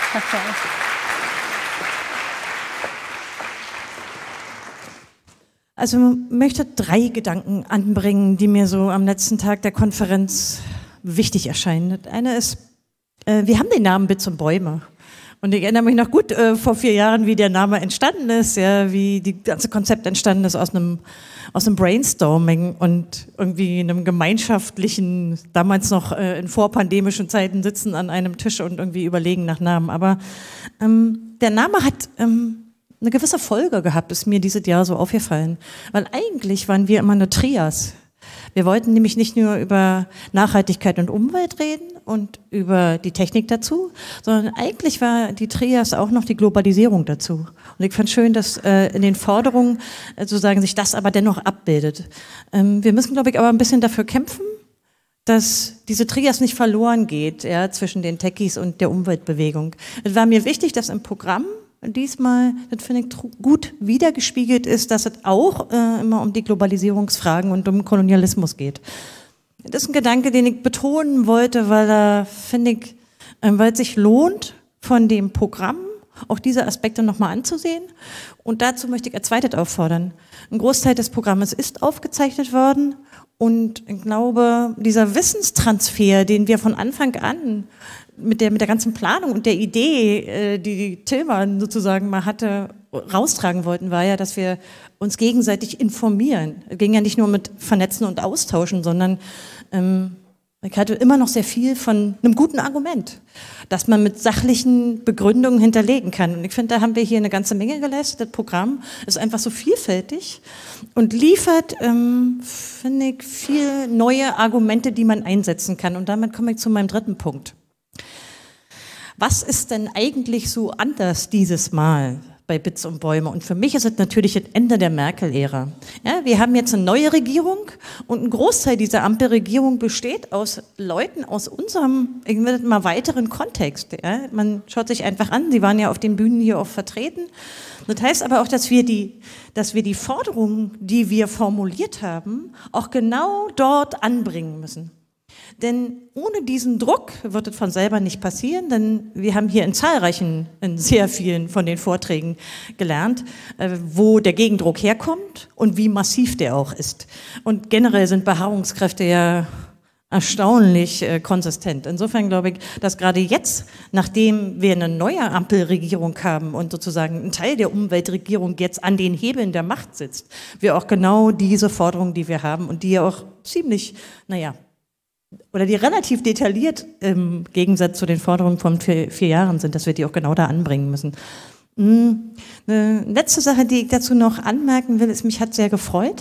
Also ich möchte 3 Gedanken anbringen, die mir so am letzten Tag der Konferenz wichtig erscheinen. Das eine ist, wir haben den Namen Bits und Bäume. Und ich erinnere mich noch gut vor 4 Jahren, wie der Name entstanden ist, ja, wie das ganze Konzept entstanden ist aus einem Brainstorming und irgendwie einem gemeinschaftlichen, damals noch in vorpandemischen Zeiten sitzen an einem Tisch und irgendwie überlegen nach Namen. Aber der Name hat eine gewisse Folge gehabt, ist mir dieses Jahr so aufgefallen. Weil eigentlich waren wir immer eine Trias. Wir wollten nämlich nicht nur über Nachhaltigkeit und Umwelt reden und über die Technik dazu, sondern eigentlich war die Trias auch noch die Globalisierung dazu. Und ich fand schön, dass in den Forderungen sozusagen sich das aber dennoch abbildet. Wir müssen, glaube ich, aber ein bisschen dafür kämpfen, dass diese Trias nicht verloren geht, ja, zwischen den Techies und der Umweltbewegung. Es war mir wichtig, dass im Programm diesmal, das finde ich gut wiedergespiegelt ist, dass es auch immer um die Globalisierungsfragen und um Kolonialismus geht. Das ist ein Gedanke, den ich betonen wollte, weil er, finde ich, weil es sich lohnt, von dem Programm auch diese Aspekte nochmal anzusehen. Und dazu möchte ich als zweites auffordern. Ein Großteil des Programmes ist aufgezeichnet worden. Und ich glaube, dieser Wissenstransfer, den wir von Anfang an mit der ganzen Planung und der Idee, die Tillmann sozusagen mal hatte, raustragen wollten, war ja, dass wir uns gegenseitig informieren. Es ging ja nicht nur mit Vernetzen und Austauschen, sondern ich hatte immer noch sehr viel von einem guten Argument, das man mit sachlichen Begründungen hinterlegen kann. Und ich finde, da haben wir hier eine ganze Menge geleistet. Das Programm ist einfach so vielfältig und liefert, finde ich, viel neue Argumente, die man einsetzen kann. Und damit komme ich zu meinem dritten Punkt. Was ist denn eigentlich so anders dieses Mal bei Bits und Bäume? Und für mich ist es natürlich das Ende der Merkel-Ära. Ja, wir haben jetzt eine neue Regierung und ein Großteil dieser Ampelregierung besteht aus Leuten aus unserem, ich will mal weiteren Kontext. Ja? Man schaut sich einfach an, sie waren ja auf den Bühnen hier auch vertreten. Das heißt aber auch, dass wir die Forderungen, die wir formuliert haben, auch genau dort anbringen müssen. Denn ohne diesen Druck wird es von selber nicht passieren, denn wir haben hier in sehr vielen von den Vorträgen gelernt, wo der Gegendruck herkommt und wie massiv der auch ist. Und generell sind Beharrungskräfte ja erstaunlich konsistent. Insofern glaube ich, dass gerade jetzt, nachdem wir eine neue Ampelregierung haben und sozusagen ein Teil der Umweltregierung jetzt an den Hebeln der Macht sitzt, wir auch genau diese Forderungen, die wir haben und die ja auch ziemlich, oder die relativ detailliert im Gegensatz zu den Forderungen von 4 Jahren sind, dass wir die auch genau da anbringen müssen. Eine letzte Sache, die ich dazu noch anmerken will, ist, mich hat sehr gefreut,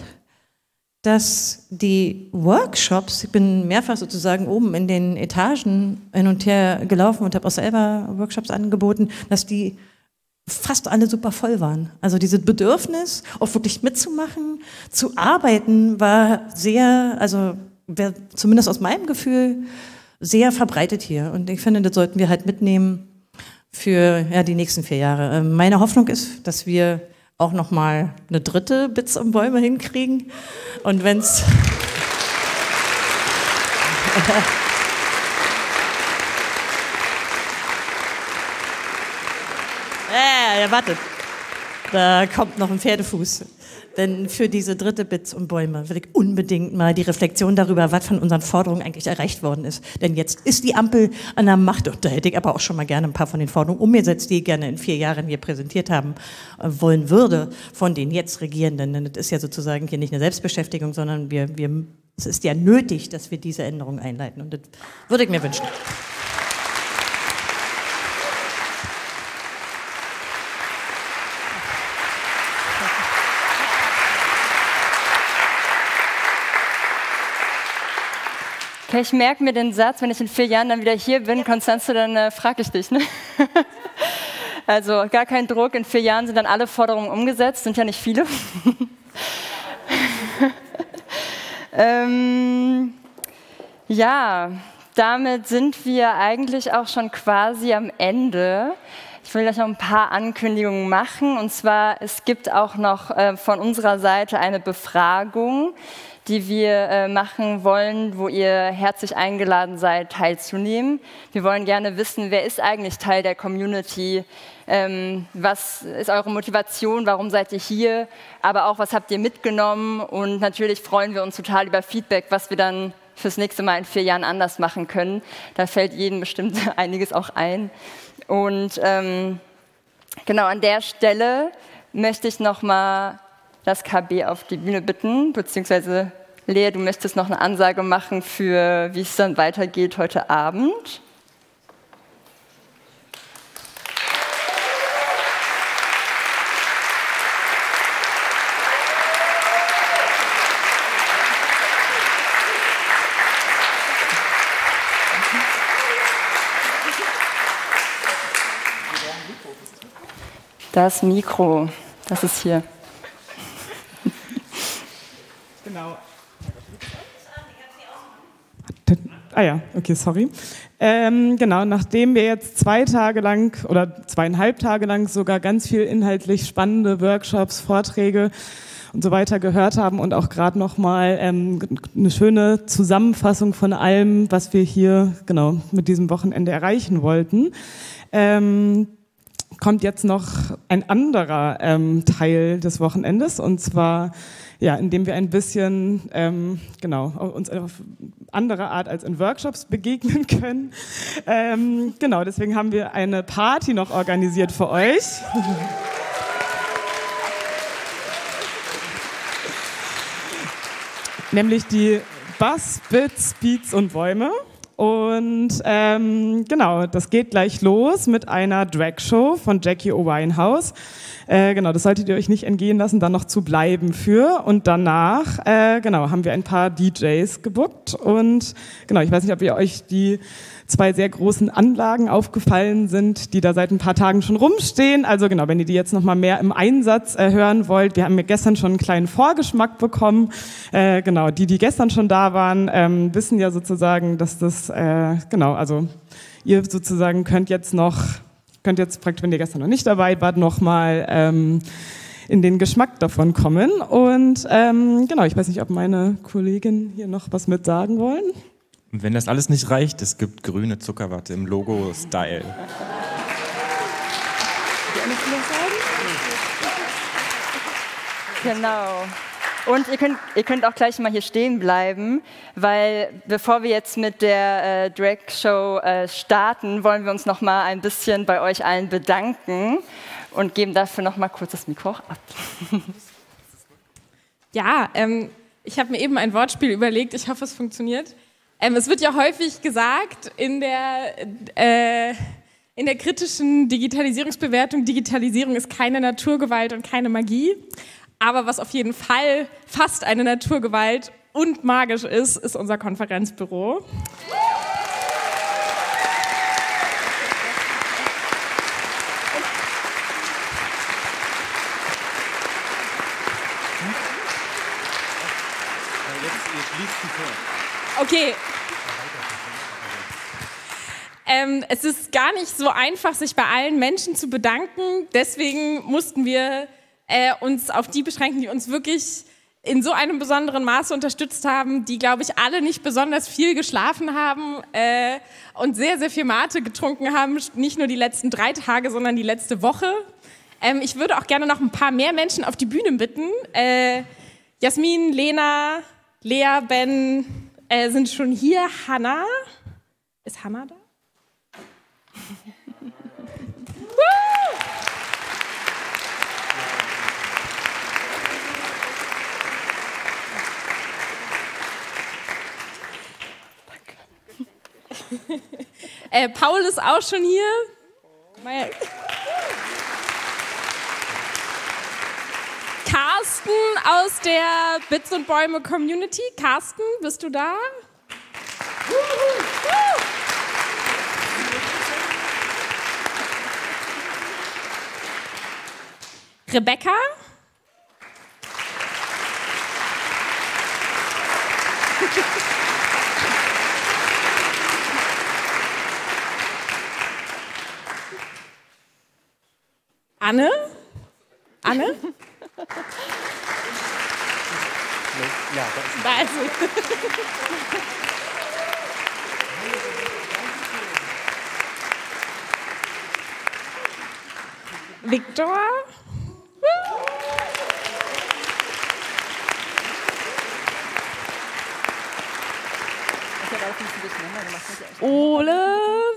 dass die Workshops, ich bin mehrfach sozusagen oben in den Etagen hin und her gelaufen und habe auch selber Workshops angeboten, dass die fast alle super voll waren. Also dieses Bedürfnis, auch wirklich mitzumachen, zu arbeiten, war sehr, wäre zumindest aus meinem Gefühl sehr verbreitet hier. Und ich finde, das sollten wir halt mitnehmen für die nächsten 4 Jahre. Meine Hoffnung ist, dass wir auch noch mal eine dritte Bits und Bäume hinkriegen. Und wenn's wartet. Da kommt noch ein Pferdefuß. Denn für diese dritte Bits und Bäume will ich unbedingt mal die Reflexion darüber, was von unseren Forderungen eigentlich erreicht worden ist. Denn jetzt ist die Ampel an der Macht und da hätte ich aber auch schon mal gerne ein paar von den Forderungen umgesetzt, die ich gerne in 4 Jahren hier präsentiert haben wollen würde von den jetzt Regierenden. Denn das ist ja sozusagen hier nicht eine Selbstbeschäftigung, sondern es ist ja nötig, dass wir diese Änderungen einleiten. Und das würde ich mir wünschen. Okay, ich merke mir den Satz, wenn ich in 4 Jahren dann wieder hier bin, Konstanze, dann frage ich dich. Ne? Also gar kein Druck, in 4 Jahren sind dann alle Forderungen umgesetzt, sind ja nicht viele. Ja, damit sind wir eigentlich auch schon quasi am Ende. Ich will gleich noch ein paar Ankündigungen machen. Und zwar, es gibt auch noch von unserer Seite eine Befragung, die wir machen wollen, wo ihr herzlich eingeladen seid, teilzunehmen. Wir wollen gerne wissen, wer ist eigentlich Teil der Community, was ist eure Motivation, warum seid ihr hier, aber auch, was habt ihr mitgenommen, und natürlich freuen wir uns total über Feedback, was wir dann fürs nächste Mal in 4 Jahren anders machen können. Da fällt jedem bestimmt einiges auch ein. Und genau an der Stelle möchte ich nochmal das KB auf die Bühne bitten, beziehungsweise Lea, du möchtest noch eine Ansage machen für, wie es dann weitergeht heute Abend. Das Mikro, das ist hier. Genau. Ah ja, okay, sorry. Genau, nachdem wir jetzt 2 Tage lang oder 2,5 Tage lang sogar ganz viel inhaltlich spannende Workshops, Vorträge und so weiter gehört haben und auch gerade nochmal eine schöne Zusammenfassung von allem, was wir hier genau mit diesem Wochenende erreichen wollten, kommt jetzt noch ein anderer Teil des Wochenendes, und zwar ja, indem wir ein bisschen uns auf andere Art als in Workshops begegnen können. Genau, deswegen haben wir eine Party noch organisiert für euch. Nämlich die Bass, Bits, Beats und Bäume. Und genau, das geht gleich los mit einer Drag-Show von Jackie O. Winehouse. Genau, das solltet ihr euch nicht entgehen lassen, dann noch zu bleiben für. Und danach, genau, haben wir ein paar DJs gebookt. Und genau, ich weiß nicht, ob ihr euch die 2 sehr großen Anlagen aufgefallen sind, die da seit ein paar Tagen schon rumstehen. Also genau, wenn ihr die jetzt noch mal mehr im Einsatz hören wollt, wir haben ja gestern schon einen kleinen Vorgeschmack bekommen. Genau, die gestern schon da waren, wissen ja sozusagen, dass das, genau, also ihr sozusagen könnt jetzt praktisch, wenn ihr gestern noch nicht dabei wart, noch mal in den Geschmack davon kommen. Und genau, ich weiß nicht, ob meine Kollegen hier noch was mit sagen wollen. Und wenn das alles nicht reicht, es gibt grüne Zuckerwatte im Logo-Style. Genau. Und ihr könnt auch gleich mal hier stehen bleiben, weil bevor wir jetzt mit der Drag-Show starten, wollen wir uns noch mal ein bisschen bei euch allen bedanken und geben dafür noch mal kurz das Mikro ab. Ja, ich habe mir eben ein Wortspiel überlegt. Ich hoffe, es funktioniert. Es wird ja häufig gesagt in der kritischen Digitalisierungsbewertung, Digitalisierung ist keine Naturgewalt und keine Magie. Aber was auf jeden Fall fast eine Naturgewalt und magisch ist, ist unser Konferenzbüro. Okay. Es ist gar nicht so einfach, sich bei allen Menschen zu bedanken. Deswegen mussten wir uns auf die beschränken, die uns wirklich in so einem besonderen Maße unterstützt haben, die, glaube ich, alle nicht besonders viel geschlafen haben und sehr, sehr viel Mate getrunken haben. Nicht nur die letzten 3 Tage, sondern die letzte Woche. Ich würde auch gerne noch ein paar mehr Menschen auf die Bühne bitten. Jasmin, Lena, Lea, Ben sind schon hier. Hanna. Ist Hanna da? Paul ist auch schon hier. Carsten aus der Bits und Bäume Community. Carsten, bist du da? Rebecca. Anne? Anne? Ja, da ist sie. Viktor? Ole?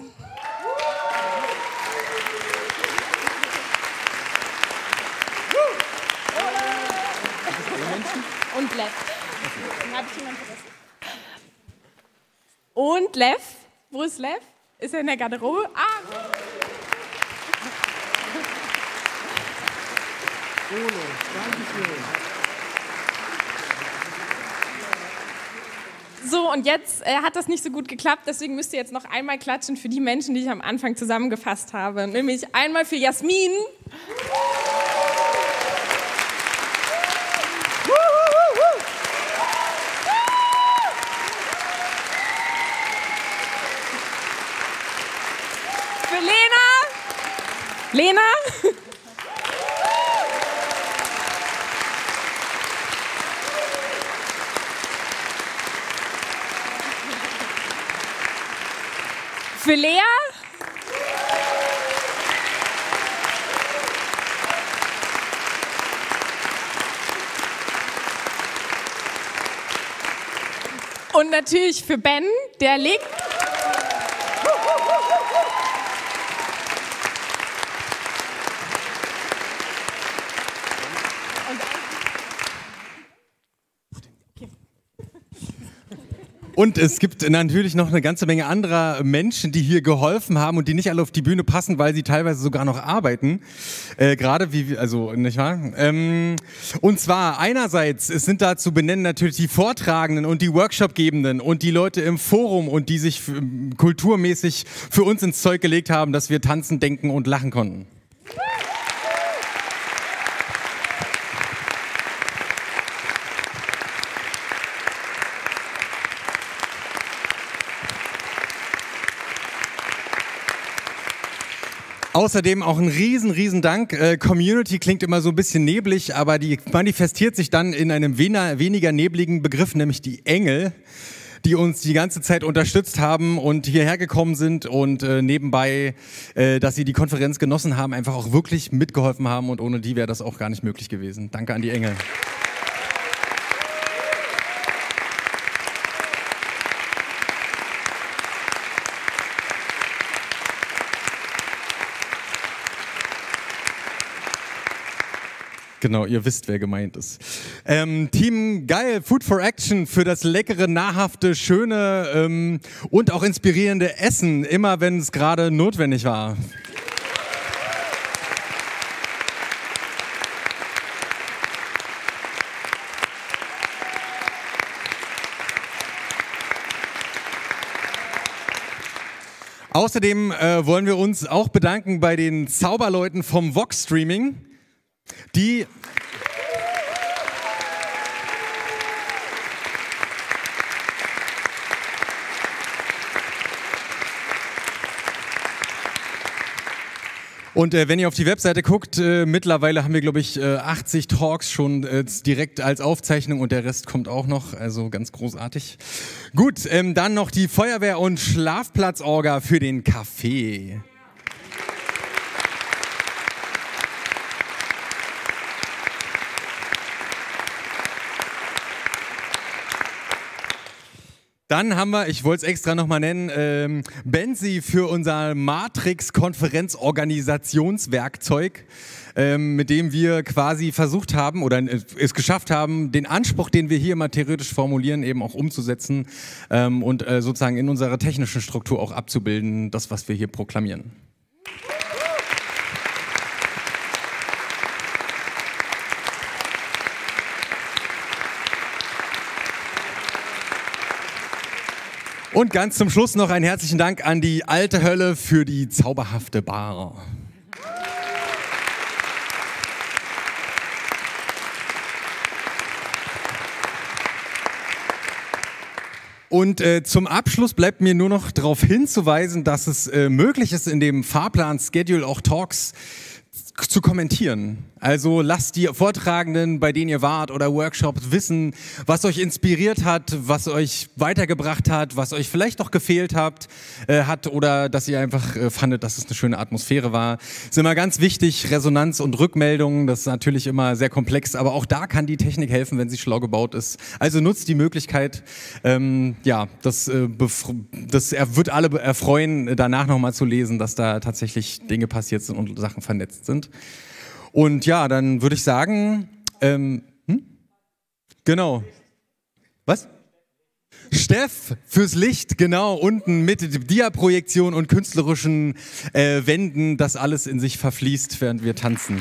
Und Lev. Habe ich jemanden vergessen? Und Lev? Wo ist Lev? Ist er in der Garderobe? Ah! So, und jetzt hat das nicht so gut geklappt, deswegen müsst ihr jetzt noch einmal klatschen für die Menschen, die ich am Anfang zusammengefasst habe. Nämlich einmal für Jasmin. für Lea. Und natürlich für Ben, der legt... Und es gibt natürlich noch eine ganze Menge anderer Menschen, die hier geholfen haben und die nicht alle auf die Bühne passen, weil sie teilweise sogar noch arbeiten. Gerade wie, also, nicht wahr? Und zwar einerseits, es sind da zu benennen natürlich die Vortragenden und die Workshopgebenden und die Leute im Forum und die sich kulturmäßig für uns ins Zeug gelegt haben, dass wir tanzen, denken und lachen konnten. Außerdem auch ein riesen Dank. Community klingt immer so ein bisschen neblig, aber die manifestiert sich dann in einem weniger nebligen Begriff, nämlich die Engel, die uns die ganze Zeit unterstützt haben und hierher gekommen sind und nebenbei, dass sie die Konferenz genossen haben, einfach auch wirklich mitgeholfen haben und ohne die wäre das auch gar nicht möglich gewesen. Danke an die Engel. Genau, ihr wisst, wer gemeint ist. Team Geil, Food for Action für das leckere, nahrhafte, schöne und auch inspirierende Essen, immer wenn es gerade notwendig war. Außerdem wollen wir uns auch bedanken bei den Zauberleuten vom Vox Streaming, die und wenn ihr auf die Webseite guckt, mittlerweile haben wir, glaube ich, 80 Talks schon direkt als Aufzeichnung und der Rest kommt auch noch, also ganz großartig. Gut, dann noch die Feuerwehr- und Schlafplatzorga für den Café. Dann haben wir, ich wollte es extra nochmal nennen, Benzi für unser Matrix-Konferenzorganisationswerkzeug, mit dem wir quasi versucht haben oder es geschafft haben, den Anspruch, den wir hier immer theoretisch formulieren, eben auch umzusetzen und sozusagen in unserer technischen Struktur auch abzubilden, das, was wir hier proklamieren. Und ganz zum Schluss noch einen herzlichen Dank an die alte Hölle für die zauberhafte Bar. Und zum Abschluss bleibt mir nur noch darauf hinzuweisen, dass es möglich ist, in dem Fahrplan Schedule auch Talks zu kommentieren. Also lasst die Vortragenden, bei denen ihr wart oder Workshops wissen, was euch inspiriert hat, was euch weitergebracht hat, was euch vielleicht noch gefehlt hat oder dass ihr einfach fandet, dass es eine schöne Atmosphäre war. Ist immer ganz wichtig, Resonanz und Rückmeldungen, das ist natürlich immer sehr komplex, aber auch da kann die Technik helfen, wenn sie schlau gebaut ist. Also nutzt die Möglichkeit, ja, das wird alle erfreuen, danach nochmal zu lesen, dass da tatsächlich Dinge passiert sind und Sachen vernetzt sind. Und ja, dann würde ich sagen, genau. Was? Steff fürs Licht, genau, unten mit Dia-Projektion und künstlerischen Wänden, das alles in sich verfließt, während wir tanzen.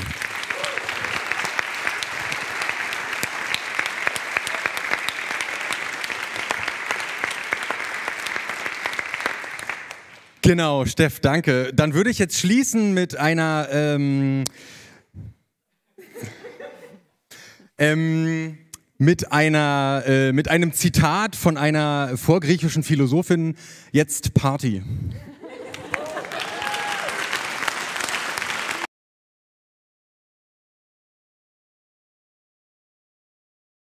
Genau, Steff, danke. Dann würde ich jetzt schließen mit einer mit einem Zitat von einer vorgriechischen Philosophin, jetzt Party.